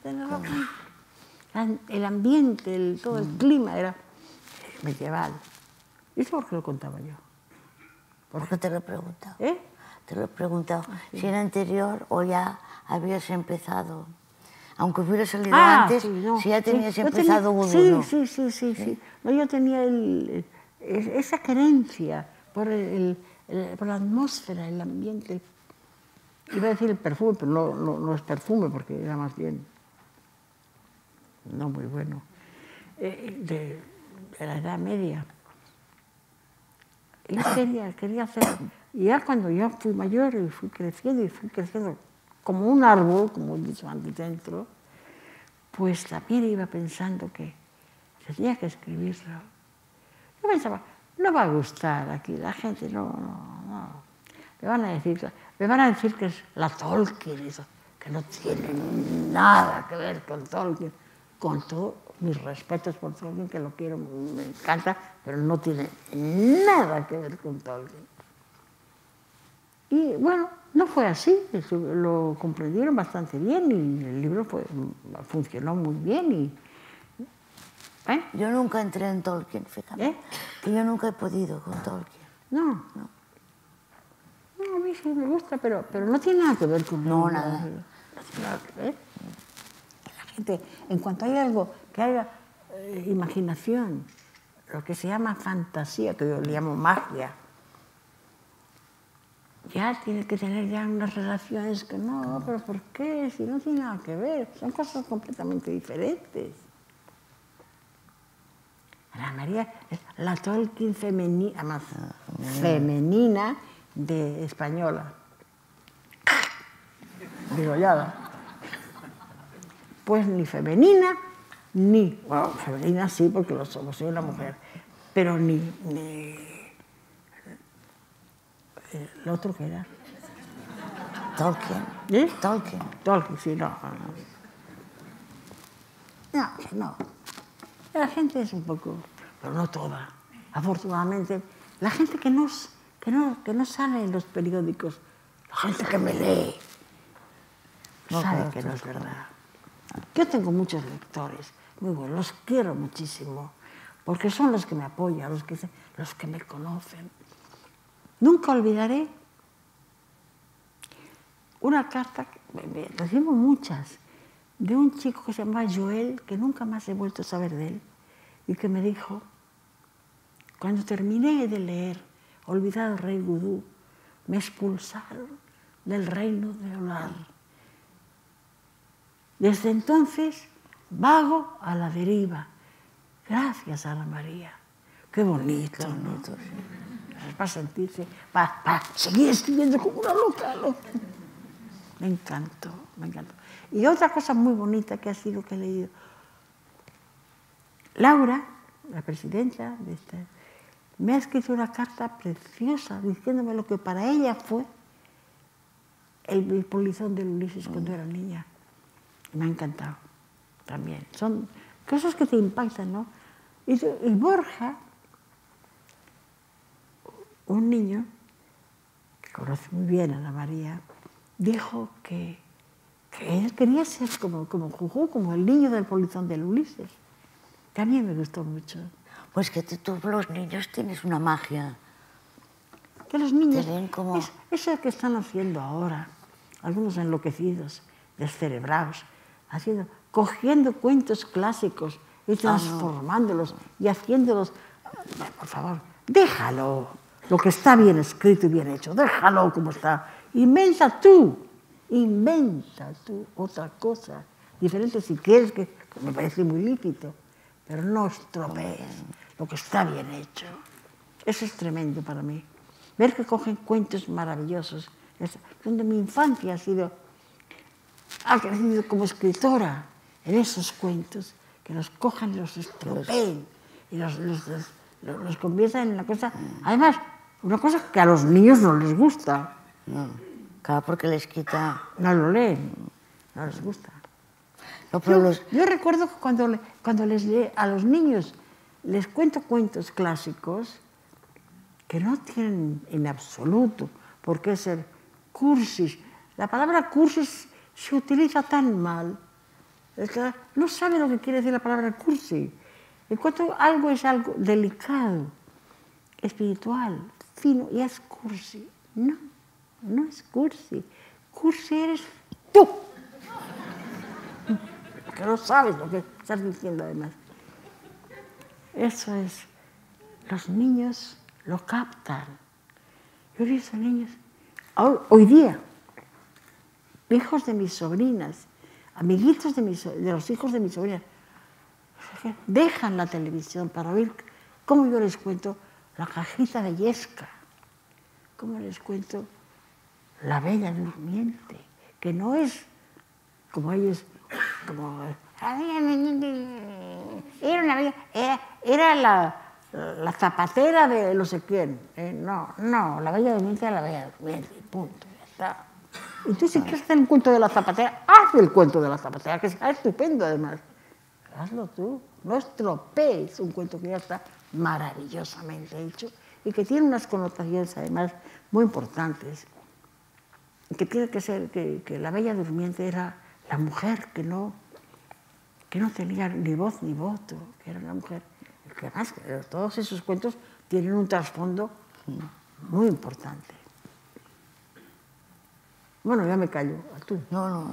El ambiente, el, todo el clima era medieval. ¿Y eso por qué lo contaba yo? ¿Por qué te lo he preguntado? ¿Eh? Te lo he preguntado. Ah, sí. Si era anterior o ya habías empezado, aunque hubiera salido ah, antes, sí, no, si ya tenías sí, empezado tenía, vudú, sí, ¿no? Sí, sí, sí, sí, sí. No, yo tenía el, esa querencia por, el, el, por la atmósfera, el ambiente. Iba a decir el perfume, pero no, no, no es perfume, porque era más bien no muy bueno, eh, de, de la Edad Media. Yo quería, quería hacer, y ya cuando yo fui mayor y fui creciendo y fui creciendo como un árbol, como he dicho antes dentro, pues también iba pensando que tenía que escribirlo. Yo pensaba, no va a gustar aquí, la gente no, no, no. Me van a decir, me van a decir que es la Tolkien, eso, que no tiene nada que ver con Tolkien. Con todos mis respetos por Tolkien, que lo quiero, me encanta, pero no tiene nada que ver con Tolkien. Y bueno, no fue así, lo comprendieron bastante bien y el libro fue, funcionó muy bien. Y, ¿eh? Yo nunca entré en Tolkien, fíjate, ¿eh? Que yo nunca he podido con Tolkien. No, no. No, a mí sí me gusta, pero, pero no tiene nada que ver con No, nada. No tiene nada que ver. La gente, en cuanto hay algo que haya eh, imaginación, lo que se llama fantasía, que yo le llamo magia, ya tiene que tener ya unas relaciones que no, pero ¿por qué? Si no tiene nada que ver, son cosas completamente diferentes. Ana María es la Tolkien femenina, más femenina de española. Degollada. Pues ni femenina, ni, bueno, femenina sí, porque lo somos, soy una mujer, pero ni, ni el otro que era. Tolkien. ¿Eh? Tolkien. Tolkien, sí, no. No, no. La gente es un poco, pero no toda. Afortunadamente, la gente que no, que no, que no sale en los periódicos, la gente que me lee, no sabe que no es verdad. Yo tengo muchos lectores, muy buenos, los quiero muchísimo, porque son los que me apoyan, los que, los que me conocen. Nunca olvidaré una carta, recibo muchas, de un chico que se llamaba Joel, que nunca más he vuelto a saber de él, y que me dijo, cuando terminé de leer Olvidado Rey Vudú, me expulsaron del reino de Onar. Desde entonces, vago a la deriva. Gracias, Ana María. Qué bonito, ¿no? Sí. Para sentirse, para, para seguir escribiendo como una loca, ¿no? Me encantó, me encantó. Y otra cosa muy bonita que ha sido que he leído. Laura, la presidenta de esta, me ha escrito una carta preciosa diciéndome lo que para ella fue el, el polizón del Ulises cuando era niña. Me ha encantado también. Son cosas que te impactan, ¿no? Y, y Borja, un niño que conoce muy bien a Ana María, dijo que que él quería ser como, como Juju, como el niño del polizón del Ulises. Que a mí me gustó mucho. Pues que tú, los niños, tienes una magia. Que los niños, te ven como... es, eso que están haciendo ahora, algunos enloquecidos, descerebrados, haciendo, cogiendo cuentos clásicos y transformándolos ah, no. y haciéndolos. Por favor, déjalo, lo que está bien escrito y bien hecho, déjalo como está. Inventa tú, inventa tú otra cosa, diferente si quieres, que me parece muy lícito, pero no estropees lo que está bien hecho. Eso es tremendo para mí. Ver que cogen cuentos maravillosos, donde mi infancia ha sido, ha crecido como escritora en esos cuentos, que los cojan y los estropeen y los, los, los, los, los conviertan en una cosa, además, una cosa que a los niños no les gusta. No, claro, porque les quita... No lo leen, no les gusta. No, pero yo, los... yo recuerdo que cuando, cuando les lee a los niños les cuento cuentos clásicos que no tienen en absoluto por qué ser cursis. La palabra cursis se utiliza tan mal. Es que no sabe lo que quiere decir la palabra cursi. En cuanto algo es algo delicado, espiritual, fino, y es cursi. No, no es cursi. Cursi eres tú. Que no sabes lo que estás diciendo además. Eso es. Los niños lo captan. Yo he visto niños, hoy, hoy día, hijos de mis sobrinas, amiguitos de, mis, de los hijos de mis sobrinas, dejan la televisión para oír cómo yo les cuento la cajita de Yesca, cómo les cuento la Bella Durmiente, que no es como ellos, como... Era una bella, era, era la, la zapatera de no sé quién. Eh, no, no, la Bella Durmiente era la Bella Durmiente, punto, ya está. Y tú si quieres hacer un cuento de la zapatera, haz el cuento de la zapatera, que es estupendo además. Hazlo tú, no estropees un cuento que ya está maravillosamente hecho y que tiene unas connotaciones además muy importantes. Que tiene que ser que, que la Bella Durmiente era la mujer que no, que no tenía ni voz ni voto, que era una mujer que además todos esos cuentos tienen un trasfondo muy importante. Bueno, ya me callo, a tú. No, no.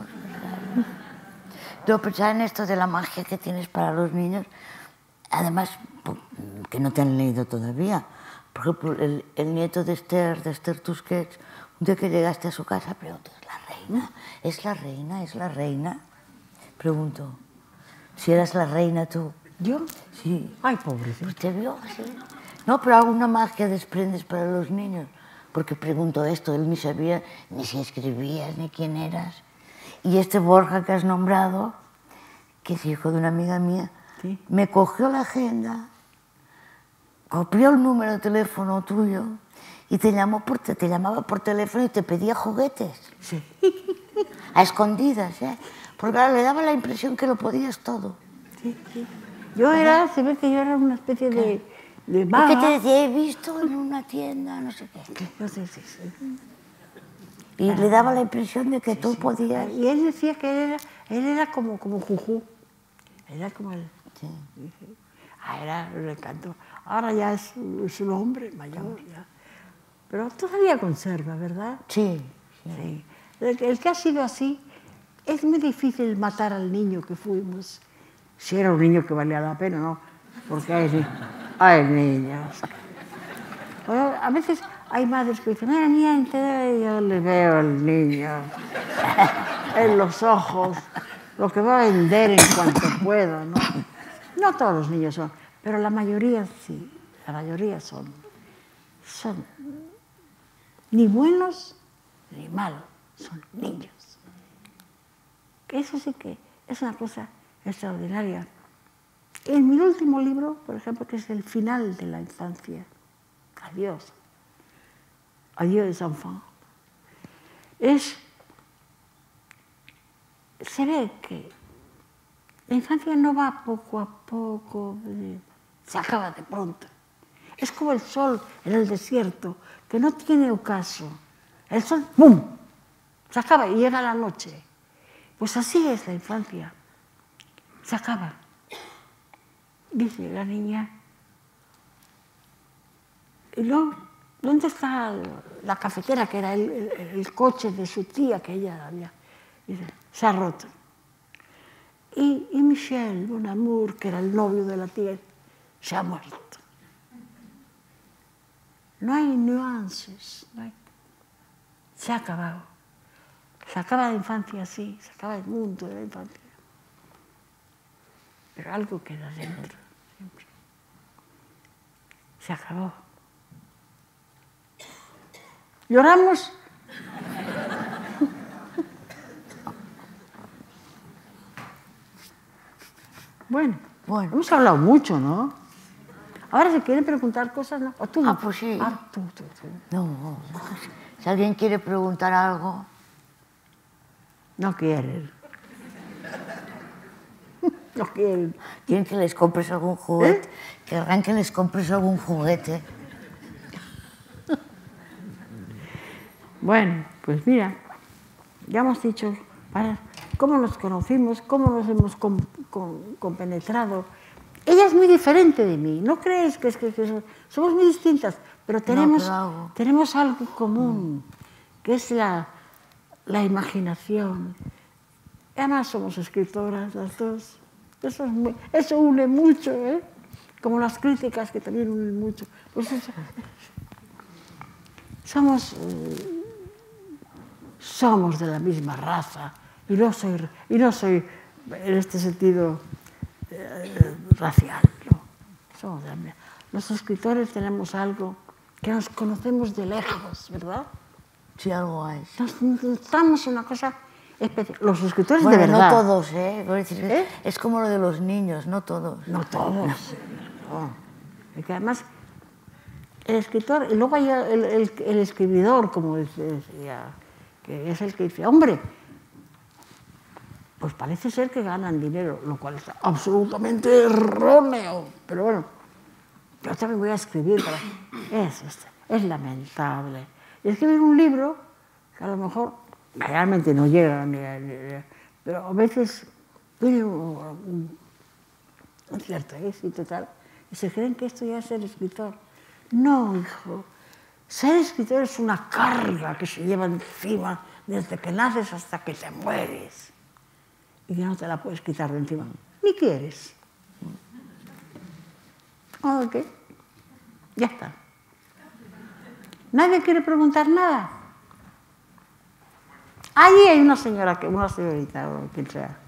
Yo pensaba en esto de la magia que tienes para los niños, además, que no te han leído todavía. Por ejemplo, el, el nieto de Esther, de Esther Tusquets, un día que llegaste a su casa, pregunto, ¿es la reina? ¿Es la reina? ¿Es la reina? Pregunto, si eras la reina tú. ¿Yo? Sí. Ay, pobrecito. Pues te vio así. No, pero alguna magia desprendes para los niños. Porque pregunto esto, él ni sabía ni si escribías, ni quién eras. Y este Borja que has nombrado, que es hijo de una amiga mía, ¿sí? Me cogió la agenda, copió el número de teléfono tuyo y te, llamó por, te, te llamaba por teléfono y te pedía juguetes. Sí. A escondidas, ¿eh? Porque claro, le daba la impresión que lo podías todo. Sí, sí. Yo era, se ve que yo era una especie de, de vaga. ¿Qué te decía? He visto en una tienda, no sé qué. No sé, sí, sí. Y ah, le daba la impresión de que sí, tú sí. podías... Y él decía que él era, él era como, como Juju. Era como el... Sí. Ah, era un encanto. Ahora ya es, es un hombre mayor, ya. Pero todavía conserva, ¿verdad? Sí. Sí. sí. El, el que ha sido así, es muy difícil matar al niño que fuimos. Si era un niño que valía la pena, ¿no? Porque hay, hay niños. Bueno, a veces hay madres que dicen, mira, mía, entonces yo le veo al niño en los ojos, lo que va a vender en cuanto pueda, ¿no? No todos los niños son, pero la mayoría sí, la mayoría son, son ni buenos ni malos, son niños. Eso sí que es una cosa extraordinaria. En mi último libro, por ejemplo, que es el final de la infancia, Adiós, Adiós enfants, es, se ve que la infancia no va poco a poco, se acaba de pronto. Es como el sol en el desierto, que no tiene ocaso. El sol, ¡bum!, se acaba y llega la noche. Pues así es la infancia. Se acaba. Dice la niña. Y luego, ¿dónde está la cafetera, que era el, el, el coche de su tía que ella había? Dice, se ha roto. Y, y Michel, mon amour, que era el novio de la tía, se ha muerto. No hay nuances, no hay... se ha acabado. Se acaba la infancia así, se acaba el mundo de la infancia. Pero algo queda dentro, siempre. Se acabó. ¿Lloramos? Bueno, bueno, hemos hablado mucho, ¿no? Ahora se quieren preguntar cosas, ¿no? ¿O tú no? Ah, pues sí. Ah, tú, tú, tú. No, no. Si alguien quiere preguntar algo... No quieren. No quieren. ¿Quieren que les compres algún juguete? ¿Eh? Querrán que les compres algún juguete. Bueno, pues mira, ya hemos dicho para, cómo nos conocimos, cómo nos hemos com, com, compenetrado. Ella es muy diferente de mí, no crees que, es que, que somos muy distintas, pero tenemos, no, claro. tenemos algo común, que es la, la imaginación. Además somos escritoras las dos, eso, es muy, eso une mucho, ¿eh? Como las críticas que también unen mucho. Pues eso, somos... Eh, somos de la misma raza, y no soy, y no soy en este sentido eh, racial, no. Somos de la misma. Los escritores tenemos algo que nos conocemos de lejos, ¿verdad? Sí, algo hay. Nos notamos una cosa especial. Los escritores bueno, de verdad. No todos, ¿eh? Decir, ¿Eh? Es como lo de los niños, no todos. No todos. No. Y que además, el escritor, y luego hay el, el, el escribidor, como decía, que es el que dice, hombre, pues parece ser que ganan dinero, lo cual está absolutamente erróneo. Pero bueno, yo también voy a escribir para... Es, es, es lamentable. Y escribir un libro que a lo mejor realmente no llega, ni, ni, pero a veces tiene un, un cierto éxito y tal, y se creen que esto ya es ser escritor. No, hijo. Ser escritor es una carga que se lleva encima desde que naces hasta que te mueres y que no te la puedes quitar de encima, ni quieres. Ok, ya está. ¿Nadie quiere preguntar nada? Allí hay una señora, una señorita o quien sea.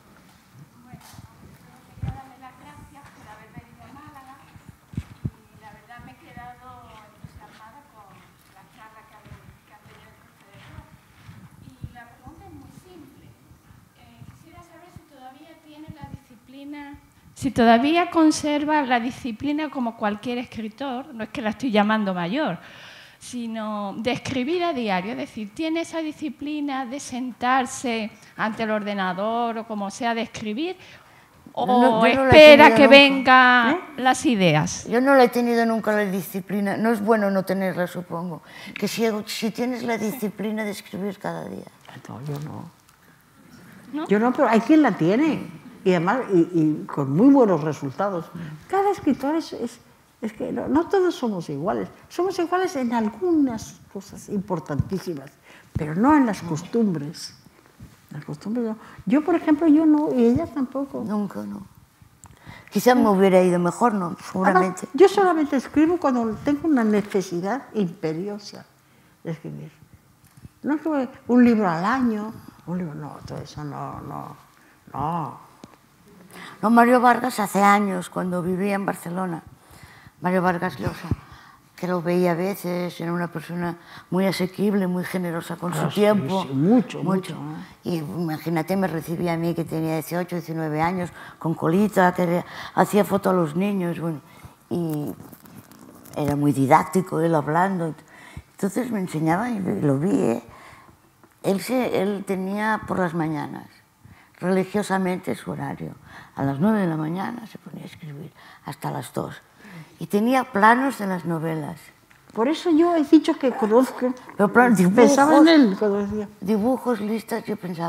Si todavía conserva la disciplina como cualquier escritor, no es que la estoy llamando mayor, sino de escribir a diario, es decir, tiene esa disciplina de sentarse ante el ordenador o como sea de escribir, o no, no espera que vengan ¿Eh? las ideas. Yo no la he tenido nunca la disciplina, no es bueno no tenerla, supongo, que si, si tienes la disciplina de escribir cada día. No, yo no. ¿No? Yo no, pero hay quien la tiene. Y además, y, y con muy buenos resultados. Cada escritor es, es, es que no, no todos somos iguales. Somos iguales en algunas cosas importantísimas, pero no en las costumbres. Las costumbres no. Yo, por ejemplo, yo no, y ella tampoco. Nunca, no. Quizás me hubiera ido mejor, ¿no? Seguramente. Además, yo solamente escribo cuando tengo una necesidad imperiosa de escribir. No es que un libro al año, un libro, no, todo eso no, no, no. No, Mario Vargas hace años, cuando vivía en Barcelona, Mario Vargas Llosa, que lo veía a veces, era una persona muy asequible, muy generosa con su ah, tiempo. Sí, sí, mucho, mucho. mucho ¿eh? Y imagínate, me recibía a mí que tenía dieciocho, diecinueve años, con colita, que le, hacía foto a los niños, bueno, y era muy didáctico, él hablando. Entonces me enseñaba y lo vi, ¿eh? Él, se, él tenía por las mañanas, religiosamente su horario. A las nueve de la mañana se ponía a escribir hasta las dos. Y tenía planos de las novelas. Por eso yo he dicho que conozco. Pero plan, dibujos, pensaba en él cuando decía. Dibujos, listas, yo pensaba,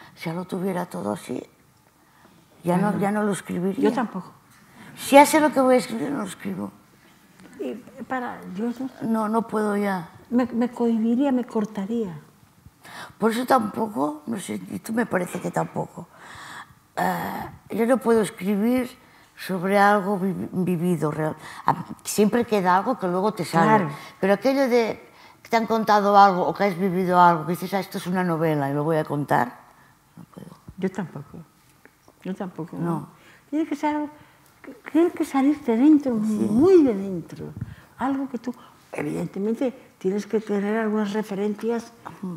si ya lo tuviera todo así, ya no, ya no lo escribiría. Yo tampoco. Si ya sé lo que voy a escribir, no lo escribo. Y para, yo No, no puedo ya. me, me cohibiría, me cortaría. Por eso tampoco, no sé, y tú me parece que tampoco. Uh, yo no puedo escribir sobre algo vi vivido, real. Siempre queda algo que luego te sale. Claro. Pero aquello de que te han contado algo o que has vivido algo, que dices, ah, esto es una novela y lo voy a contar, no puedo. Yo tampoco. Yo tampoco. No. no. Tiene que ser algo, tiene que salirte dentro, sí. muy de dentro. Algo que tú, evidentemente, tienes que tener algunas referencias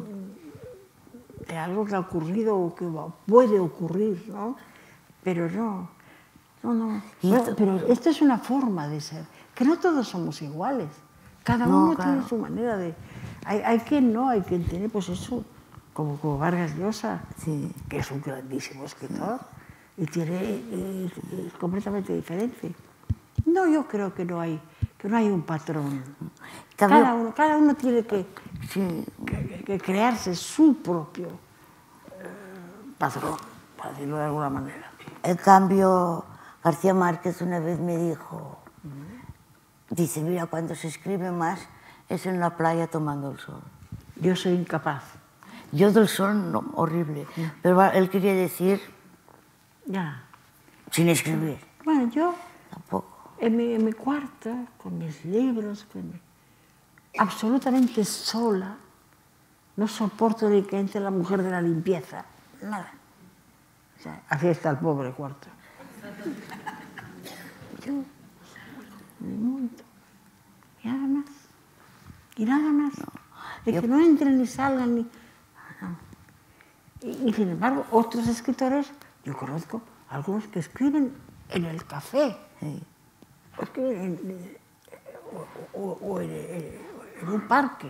de algo que ha ocurrido o que puede ocurrir, ¿no? Pero no, no, no. Bueno, pero esto es una forma de ser, que no todos somos iguales. Cada no, uno claro. tiene su manera de... Hay, hay quien no, hay quien tiene, pues eso, como, como Vargas Llosa, sí. que es un grandísimo escritor, y tiene es, es completamente diferente. No, yo creo que no hay, que no hay un patrón. Cada uno, cada uno tiene que, sí. que, que crearse su propio eh, patrón, para decirlo de alguna manera. En cambio, García Márquez una vez me dijo, dice, mira, cuando se escribe más es en la playa tomando el sol. Yo soy incapaz. Yo del sol, no, horrible. Sí. Pero él quería decir, ya. sin escribir. Bueno, yo... Tampoco. En mi, en mi cuarto, con mis libros, con mi, absolutamente sola, no soporto ni que entre la mujer de la limpieza, nada. O sea, así está el pobre cuarto. Yo, mi mundo, y nada más, y nada más. No, de yo... que no entren ni salgan, ni... No. Y, y sin embargo, otros escritores, yo conozco algunos que escriben en el café. Sí. Es que en, o, o, o en, en un parque.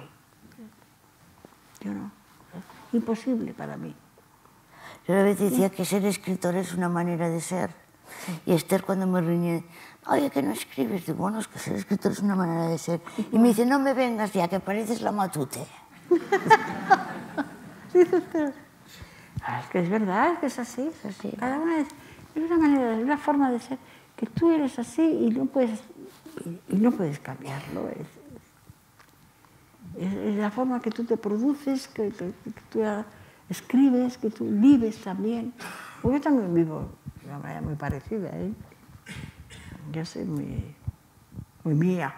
Yo no. Es imposible para mí. Yo una vez decía que ser escritor es una manera de ser. Sí. Y Esther cuando me riñe, oye, que no escribes. Digo, bueno, es que ser escritor es una manera de ser. Y me dice, no me vengas ya, que pareces la Matute. Dice Esther. Es que es verdad, es que es así. Es así. Cada una es, es una manera, es una forma de ser. Que tú eres así y no puedes, y, y no puedes cambiarlo. Es, es, es la forma que tú te produces, que, que, que tú escribes, que tú vives también. Pues yo también vivo de una manera muy parecida, ¿eh? Yo soy muy, muy mía.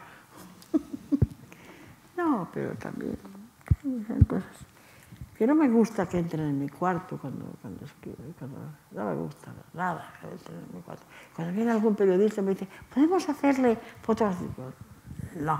No, pero también son cosas que no me gusta que entren en mi cuarto cuando, cuando escribo. Cuando, no me gusta nada que entren en mi cuarto. Cuando viene algún periodista y me dice, ¿podemos hacerle fotos? No.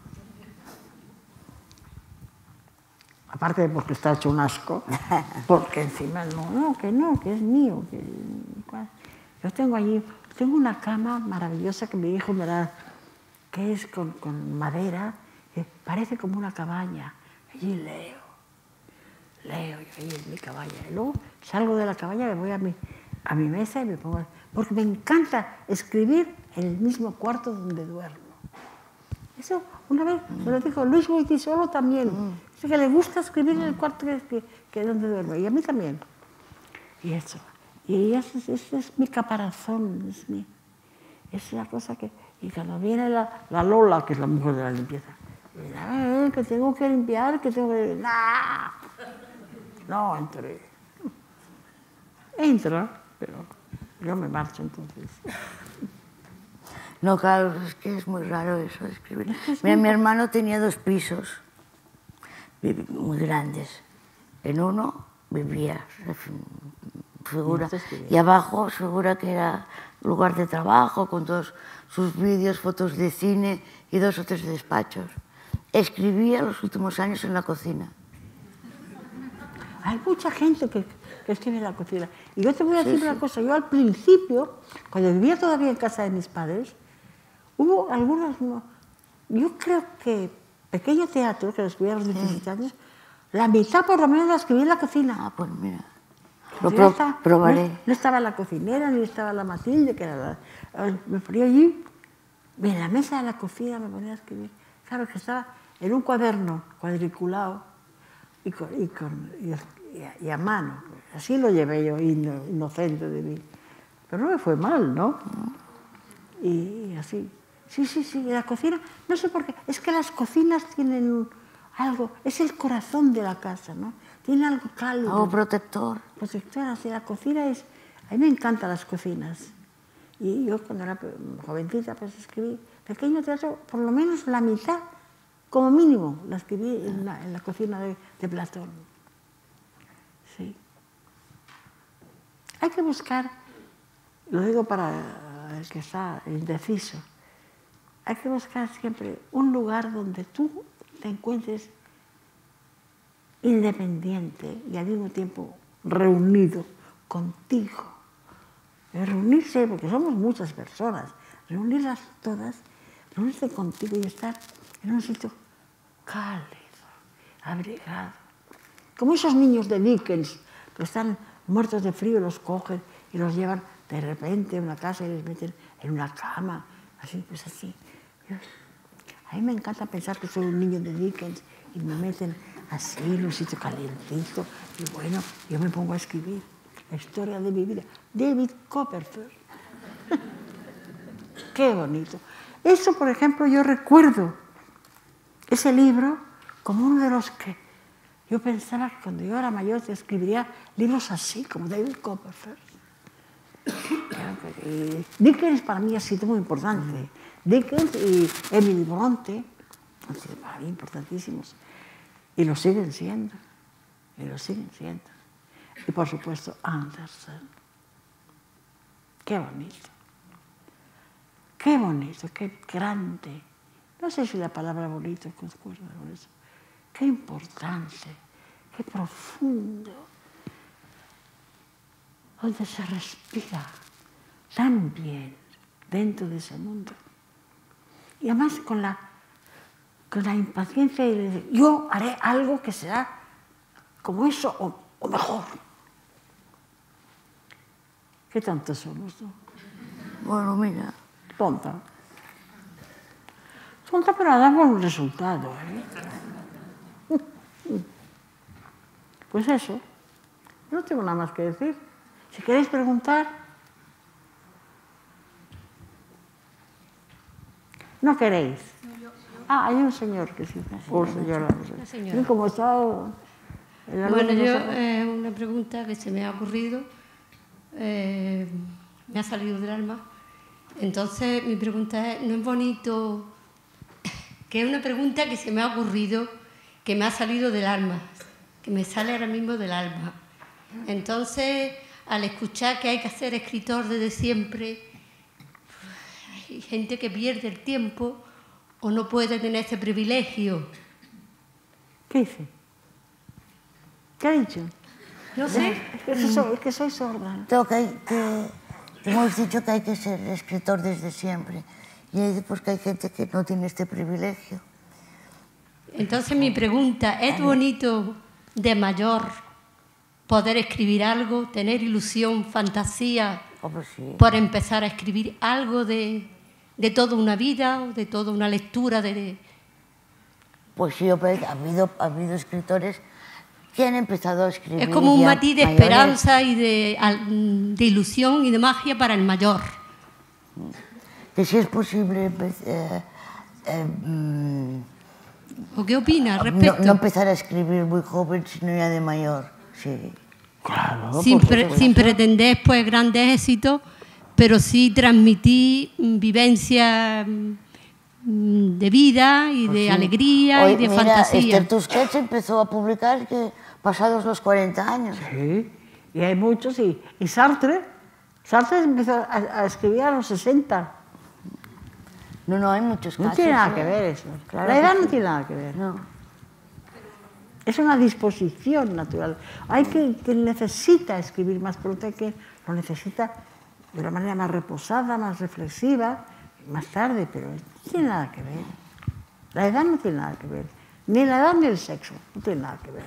Aparte de porque está hecho un asco, porque encima no, no, que no, que es mío. Que, yo tengo allí, tengo una cama maravillosa que mi hijo me da, que es con, con madera, que parece como una cabaña. Allí leo. Leo yo ahí en mi cabaña. Y luego salgo de la cabaña, me voy a mi, a mi mesa y me pongo... Porque me encanta escribir en el mismo cuarto donde duermo. Eso, una vez me lo dijo Luis Goytisolo también. Mm. Dice que le gusta escribir en el cuarto que, que, que donde duermo. Y a mí también. Y eso. Y eso, eso es mi caparazón. Es, mi, es la cosa que... Y cuando viene la, la Lola, que es la mujer de la limpieza, dice, que tengo que limpiar, que tengo que... ¡Nah! No, entré. Entra, pero yo me marcho entonces. No, claro, es que es muy raro eso de escribir. Mira, mi hermano tenía dos pisos muy grandes. En uno vivía, figura, y abajo figura que era lugar de trabajo, con todos sus vídeos, fotos de cine y dos o tres despachos. Escribía los últimos años en la cocina. Hay mucha gente que, que escribe en la cocina. Y yo te voy a decir sí, una sí. cosa. Yo al principio, cuando vivía todavía en casa de mis padres, hubo algunas... Yo creo que pequeño teatro, que lo escribía a los diecisiete años, la mitad por lo menos la escribí en la cocina. Ah, pues mira. Lo pro, estaba, probaré. No, no estaba la cocinera, ni estaba la Matilde, que era la... Me ponía allí, en la mesa de la cocina me ponía a escribir. Claro que estaba en un cuaderno cuadriculado, y, con, y, con, y y a, y a mano. Así lo llevé yo, ino, inocente de mí. Pero no me fue mal, ¿no? Y, y así. Sí, sí, sí, la cocina, no sé por qué, es que las cocinas tienen algo, es el corazón de la casa, ¿no? Tiene algo cálido. Algo protector. Protector, así, la cocina es... A mí me encantan las cocinas. Y yo cuando era jovencita, pues escribí pequeño teatro, por lo menos la mitad, como mínimo, la escribí en la, en la cocina de, de Platón. Sí. Hay que buscar, lo digo para el que está indeciso, hay que buscar siempre un lugar donde tú te encuentres independiente y al mismo tiempo reunido contigo. Reunirse, porque somos muchas personas, reunirlas todas, reunirse contigo y estar en un sitio cálido, abrigado. Como esos niños de Dickens que están muertos de frío, los cogen y los llevan de repente a una casa y les meten en una cama, así, pues así. A mí me encanta pensar que soy un niño de Dickens y me meten así en un sitio calientito y bueno, yo me pongo a escribir la historia de mi vida. David Copperfield. Qué bonito. Eso, por ejemplo, yo recuerdo ese libro como uno de los que yo pensaba que cuando yo era mayor te escribiría libros así, como David Copperfield. Y Dickens para mí ha sido muy importante. Dickens y Emily Bronte han sido para mí importantísimos. Y lo siguen siendo. Y lo siguen siendo. Y por supuesto Andersen. Qué bonito. Qué bonito, qué grande. No sé si la palabra bonito concuerda con eso. Qué importante, qué profundo. Donde se respira tan bien dentro de ese mundo. Y además con la, con la impaciencia de decir, yo haré algo que será como eso o, o mejor. ¿Qué tanto somos, no? Bueno, mira. Tonta. Tonta, pero damos un resultado, ¿eh? Pues eso. No tengo nada más que decir. Si queréis preguntar... ¿No queréis? Ah, hay un señor que sí. O señora. Una señora. Y como está... Bueno, yo, es eh, una pregunta que se me ha ocurrido, eh, me ha salido del alma. Entonces, mi pregunta es, ¿no es bonito? Que es una pregunta que se me ha ocurrido, que me ha salido del alma, que me sale ahora mismo del alma. Entonces, al escuchar que hay que ser escritor desde siempre, hay gente que pierde el tiempo o no puede tener ese privilegio. ¿Qué dice? ¿Qué ha dicho? No sé. Es que soy, es que soy sorda. ¿No? Tengo que, hay que, hemos dicho que hay que ser escritor desde siempre. Y hay, pues, que hay gente que no tiene este privilegio. Entonces mi pregunta, ¿es bonito de mayor poder escribir algo, tener ilusión, fantasía, Oh, pues sí. por empezar a escribir algo de, de toda una vida, o de toda una lectura? De... Pues sí, ha habido, ha habido escritores que han empezado a escribir. Es como un matiz de mayores. esperanza y de, de ilusión y de magia para el mayor. Que si es posible eh, eh, mm, ¿O qué opina al no, respecto? no empezar a escribir muy joven, sino ya de mayor. Sí. Claro. sin, por pre, supuesto. sin pretender pues grandes éxitos, pero sí transmitir mm, vivencias mm, de vida y de Pues sí. alegría Hoy, y de mira, fantasía. Esther Tusquets empezó a publicar que pasados los cuarenta años. Sí, y hay muchos. Y, y Sartre, Sartre empezó a, a escribir a los sesenta. No, no, hay muchos No casos. tiene nada ¿eh? que ver eso. Claro La que edad sí. no tiene nada que ver. No. Es una disposición natural. Hay que, que necesita escribir más pronto, hay que lo necesita de una manera más reposada, más reflexiva, más tarde, pero no tiene nada que ver. La edad no tiene nada que ver. Ni la edad ni el sexo, no tiene nada que ver.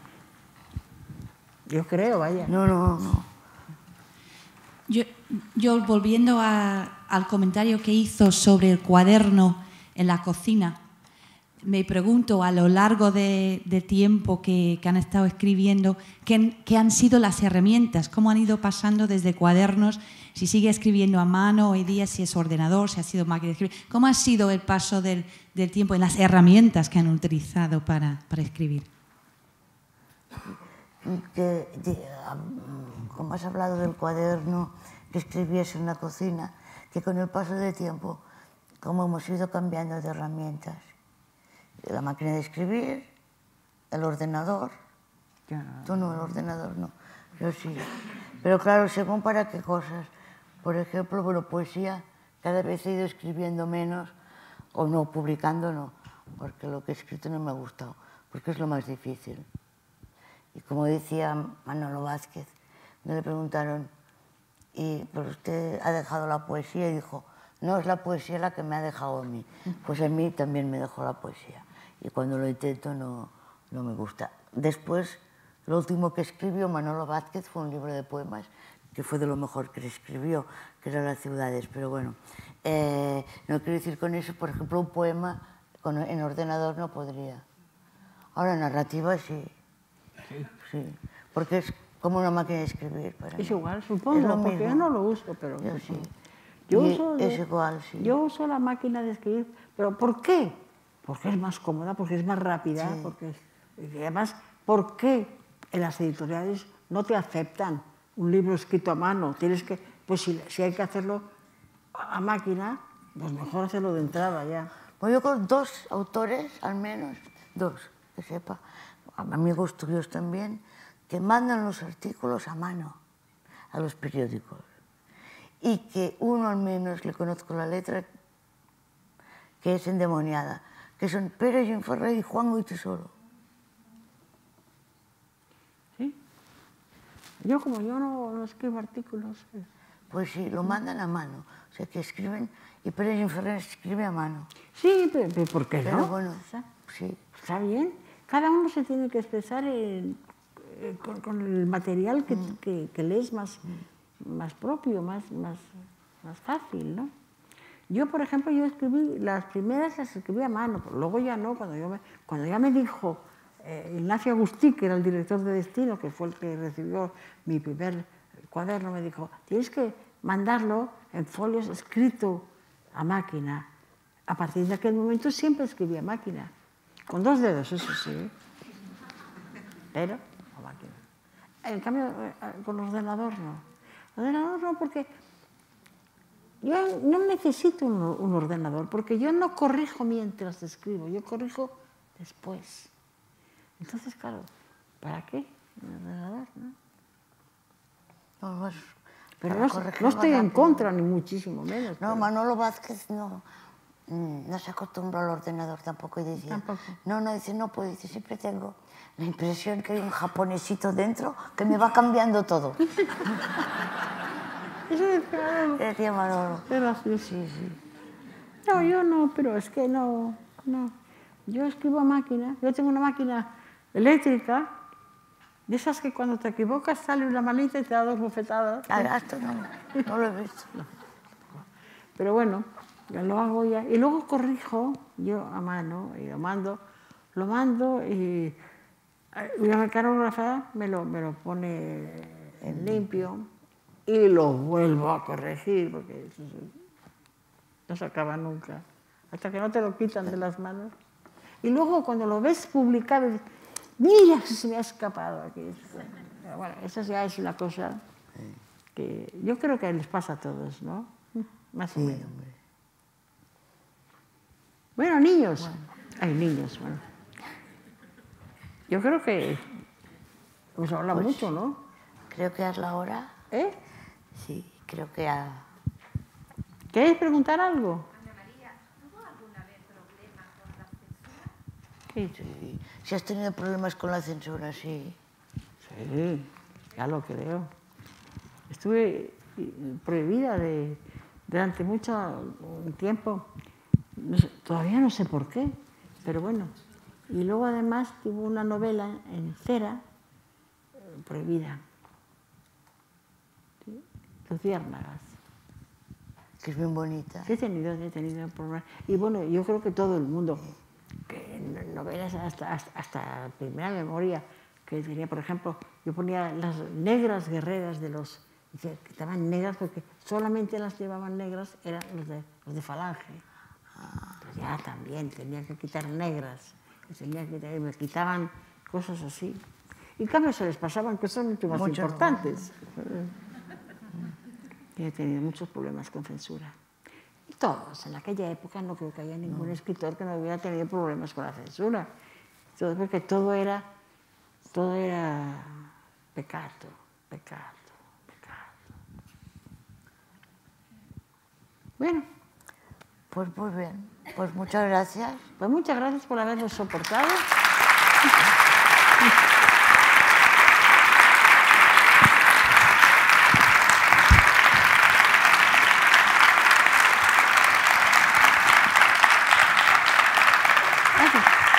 Yo creo, vaya. No, no, no. Yo, yo volviendo a, al comentario que hizo sobre el cuaderno en la cocina, me pregunto a lo largo de, de tiempo que, que han estado escribiendo, ¿qué, ¿qué han sido las herramientas? ¿Cómo han ido pasando desde cuadernos? Si sigue escribiendo a mano hoy día, si es ordenador, si ha sido máquina de escribir. ¿Cómo ha sido el paso del, del tiempo en las herramientas que han utilizado para, para escribir? Que, como has hablado del cuaderno que escribías en la cocina, que con el paso del tiempo, como hemos ido cambiando de herramientas, la máquina de escribir, el ordenador, Ya. tú no, el ordenador no, yo sí, pero claro, según para qué cosas, por ejemplo, bueno, poesía, cada vez he ido escribiendo menos, o no, publicando no, porque lo que he escrito no me ha gustado, porque es lo más difícil. Y como decía Manolo Vázquez, me le preguntaron, ¿y pero usted ha dejado la poesía? Y dijo, no es la poesía la que me ha dejado a mí. Pues a mí también me dejó la poesía. Y cuando lo intento no, no me gusta. Después, lo último que escribió Manolo Vázquez fue un libro de poemas, que fue de lo mejor que escribió, que era Las ciudades. Pero bueno, eh, no quiero decir con eso, por ejemplo, un poema con, en ordenador no podría. Ahora, narrativa sí. Sí, porque es como una máquina de escribir. Para Es mí. igual, supongo, porque yo no lo uso, pero... Yo sí. Yo Y uso, es igual, sí. Yo uso la máquina de escribir, pero ¿por qué? Porque es más cómoda, porque es más rápida, Sí. porque es... Y además, ¿por qué en las editoriales no te aceptan un libro escrito a mano? Tienes que, pues si, si hay que hacerlo a, a máquina, pues mejor hacerlo de entrada ya. Pues yo con dos autores, al menos, dos, que sepa, amigos tuyos también, que mandan los artículos a mano a los periódicos. Y que uno al menos le conozco la letra, que es endemoniada, que son Pere Gimferrer y Juan Goytisolo. ¿Sí? Yo como yo no, no escribo artículos... Eh. Pues sí, lo mandan a mano. O sea, que escriben, y Pere Gimferrer escribe a mano. Sí, pero, pero ¿por qué Pero no? bueno, sí. Está bien. Cada uno se tiene que expresar en, eh, con, con el material que, mm. que, que lees más, mm. más propio, más, más, más fácil, ¿no? Yo, por ejemplo, yo escribí, las primeras las escribí a mano, pero luego ya no, cuando, yo me, cuando ya me dijo eh, Ignacio Agustí, que era el director de Destino, que fue el que recibió mi primer cuaderno, me dijo, tienes que mandarlo en folios escrito a máquina. A partir de aquel momento siempre escribí a máquina. Con dos dedos, eso sí, pero a máquina. En cambio, con el ordenador no. El ordenador no, porque yo no necesito un, un ordenador, porque yo no corrijo mientras escribo, yo corrijo después. Entonces, claro, ¿para qué el ordenador? ¿No? No, no es, pero no, no estoy en contra, ni muchísimo menos. No, pero... Manolo Vázquez no... No se acostumbra al ordenador tampoco y decía, ¿Tampoco? no, no, dice, no puedo, dice, siempre tengo la impresión que hay un japonesito dentro que me va cambiando todo. Eso decía, decía Manolo. Era así, sí, sí. No, yo no, pero es que no, no. Yo escribo a máquina, yo tengo una máquina eléctrica, de esas que cuando te equivocas sale una manita y te da dos bofetadas. Ah, esto no, no lo he visto. No. Pero bueno, ya lo hago ya. Y luego corrijo yo a mano y lo mando, lo mando y la mecanógrafa me lo, me lo pone en limpio y lo vuelvo a corregir porque eso no se acaba nunca, hasta que no te lo quitan de las manos. Y luego cuando lo ves publicado, dices, mira, se me ha escapado aquí. Bueno, esa ya es una cosa que yo creo que les pasa a todos, ¿no? Más o menos. Sí, hombre. Bueno, niños. Bueno. Hay niños, bueno. Yo creo que hemos hablado pues, mucho, ¿no? Creo que es la hora. ¿Eh? Sí, creo que ya... ¿Queréis preguntar algo? Ana María, ¿tuvo alguna vez problemas con la censura? Sí, sí. Si has tenido problemas con la censura, sí. Sí, ya lo creo. Estuve prohibida de, durante mucho tiempo. No sé, todavía no sé por qué, pero bueno. Y luego además tuvo una novela en cera eh, prohibida. ¿Sí? Luciérnagas. Que es bien bonita. Sí, he tenido, he tenido problemas. Y bueno, yo creo que todo el mundo que novelas hasta, hasta, hasta primera memoria, que tenía, por ejemplo, yo ponía las negras guerreras de los, que estaban negras porque solamente las llevaban negras, eran los de, los de Falange. Pues ya también tenía que quitar negras, tenía que quitar, me quitaban cosas así. Y en cambio se les pasaban cosas mucho más mucho importantes. Yo he tenido muchos problemas con censura. Y todos, en aquella época no creo que haya ningún no. escritor que no hubiera tenido problemas con la censura. Todo porque todo era, todo era pecado, pecado, pecado. Bueno. Pues muy bien, pues muchas gracias. Pues muchas gracias por habernos soportado. Gracias.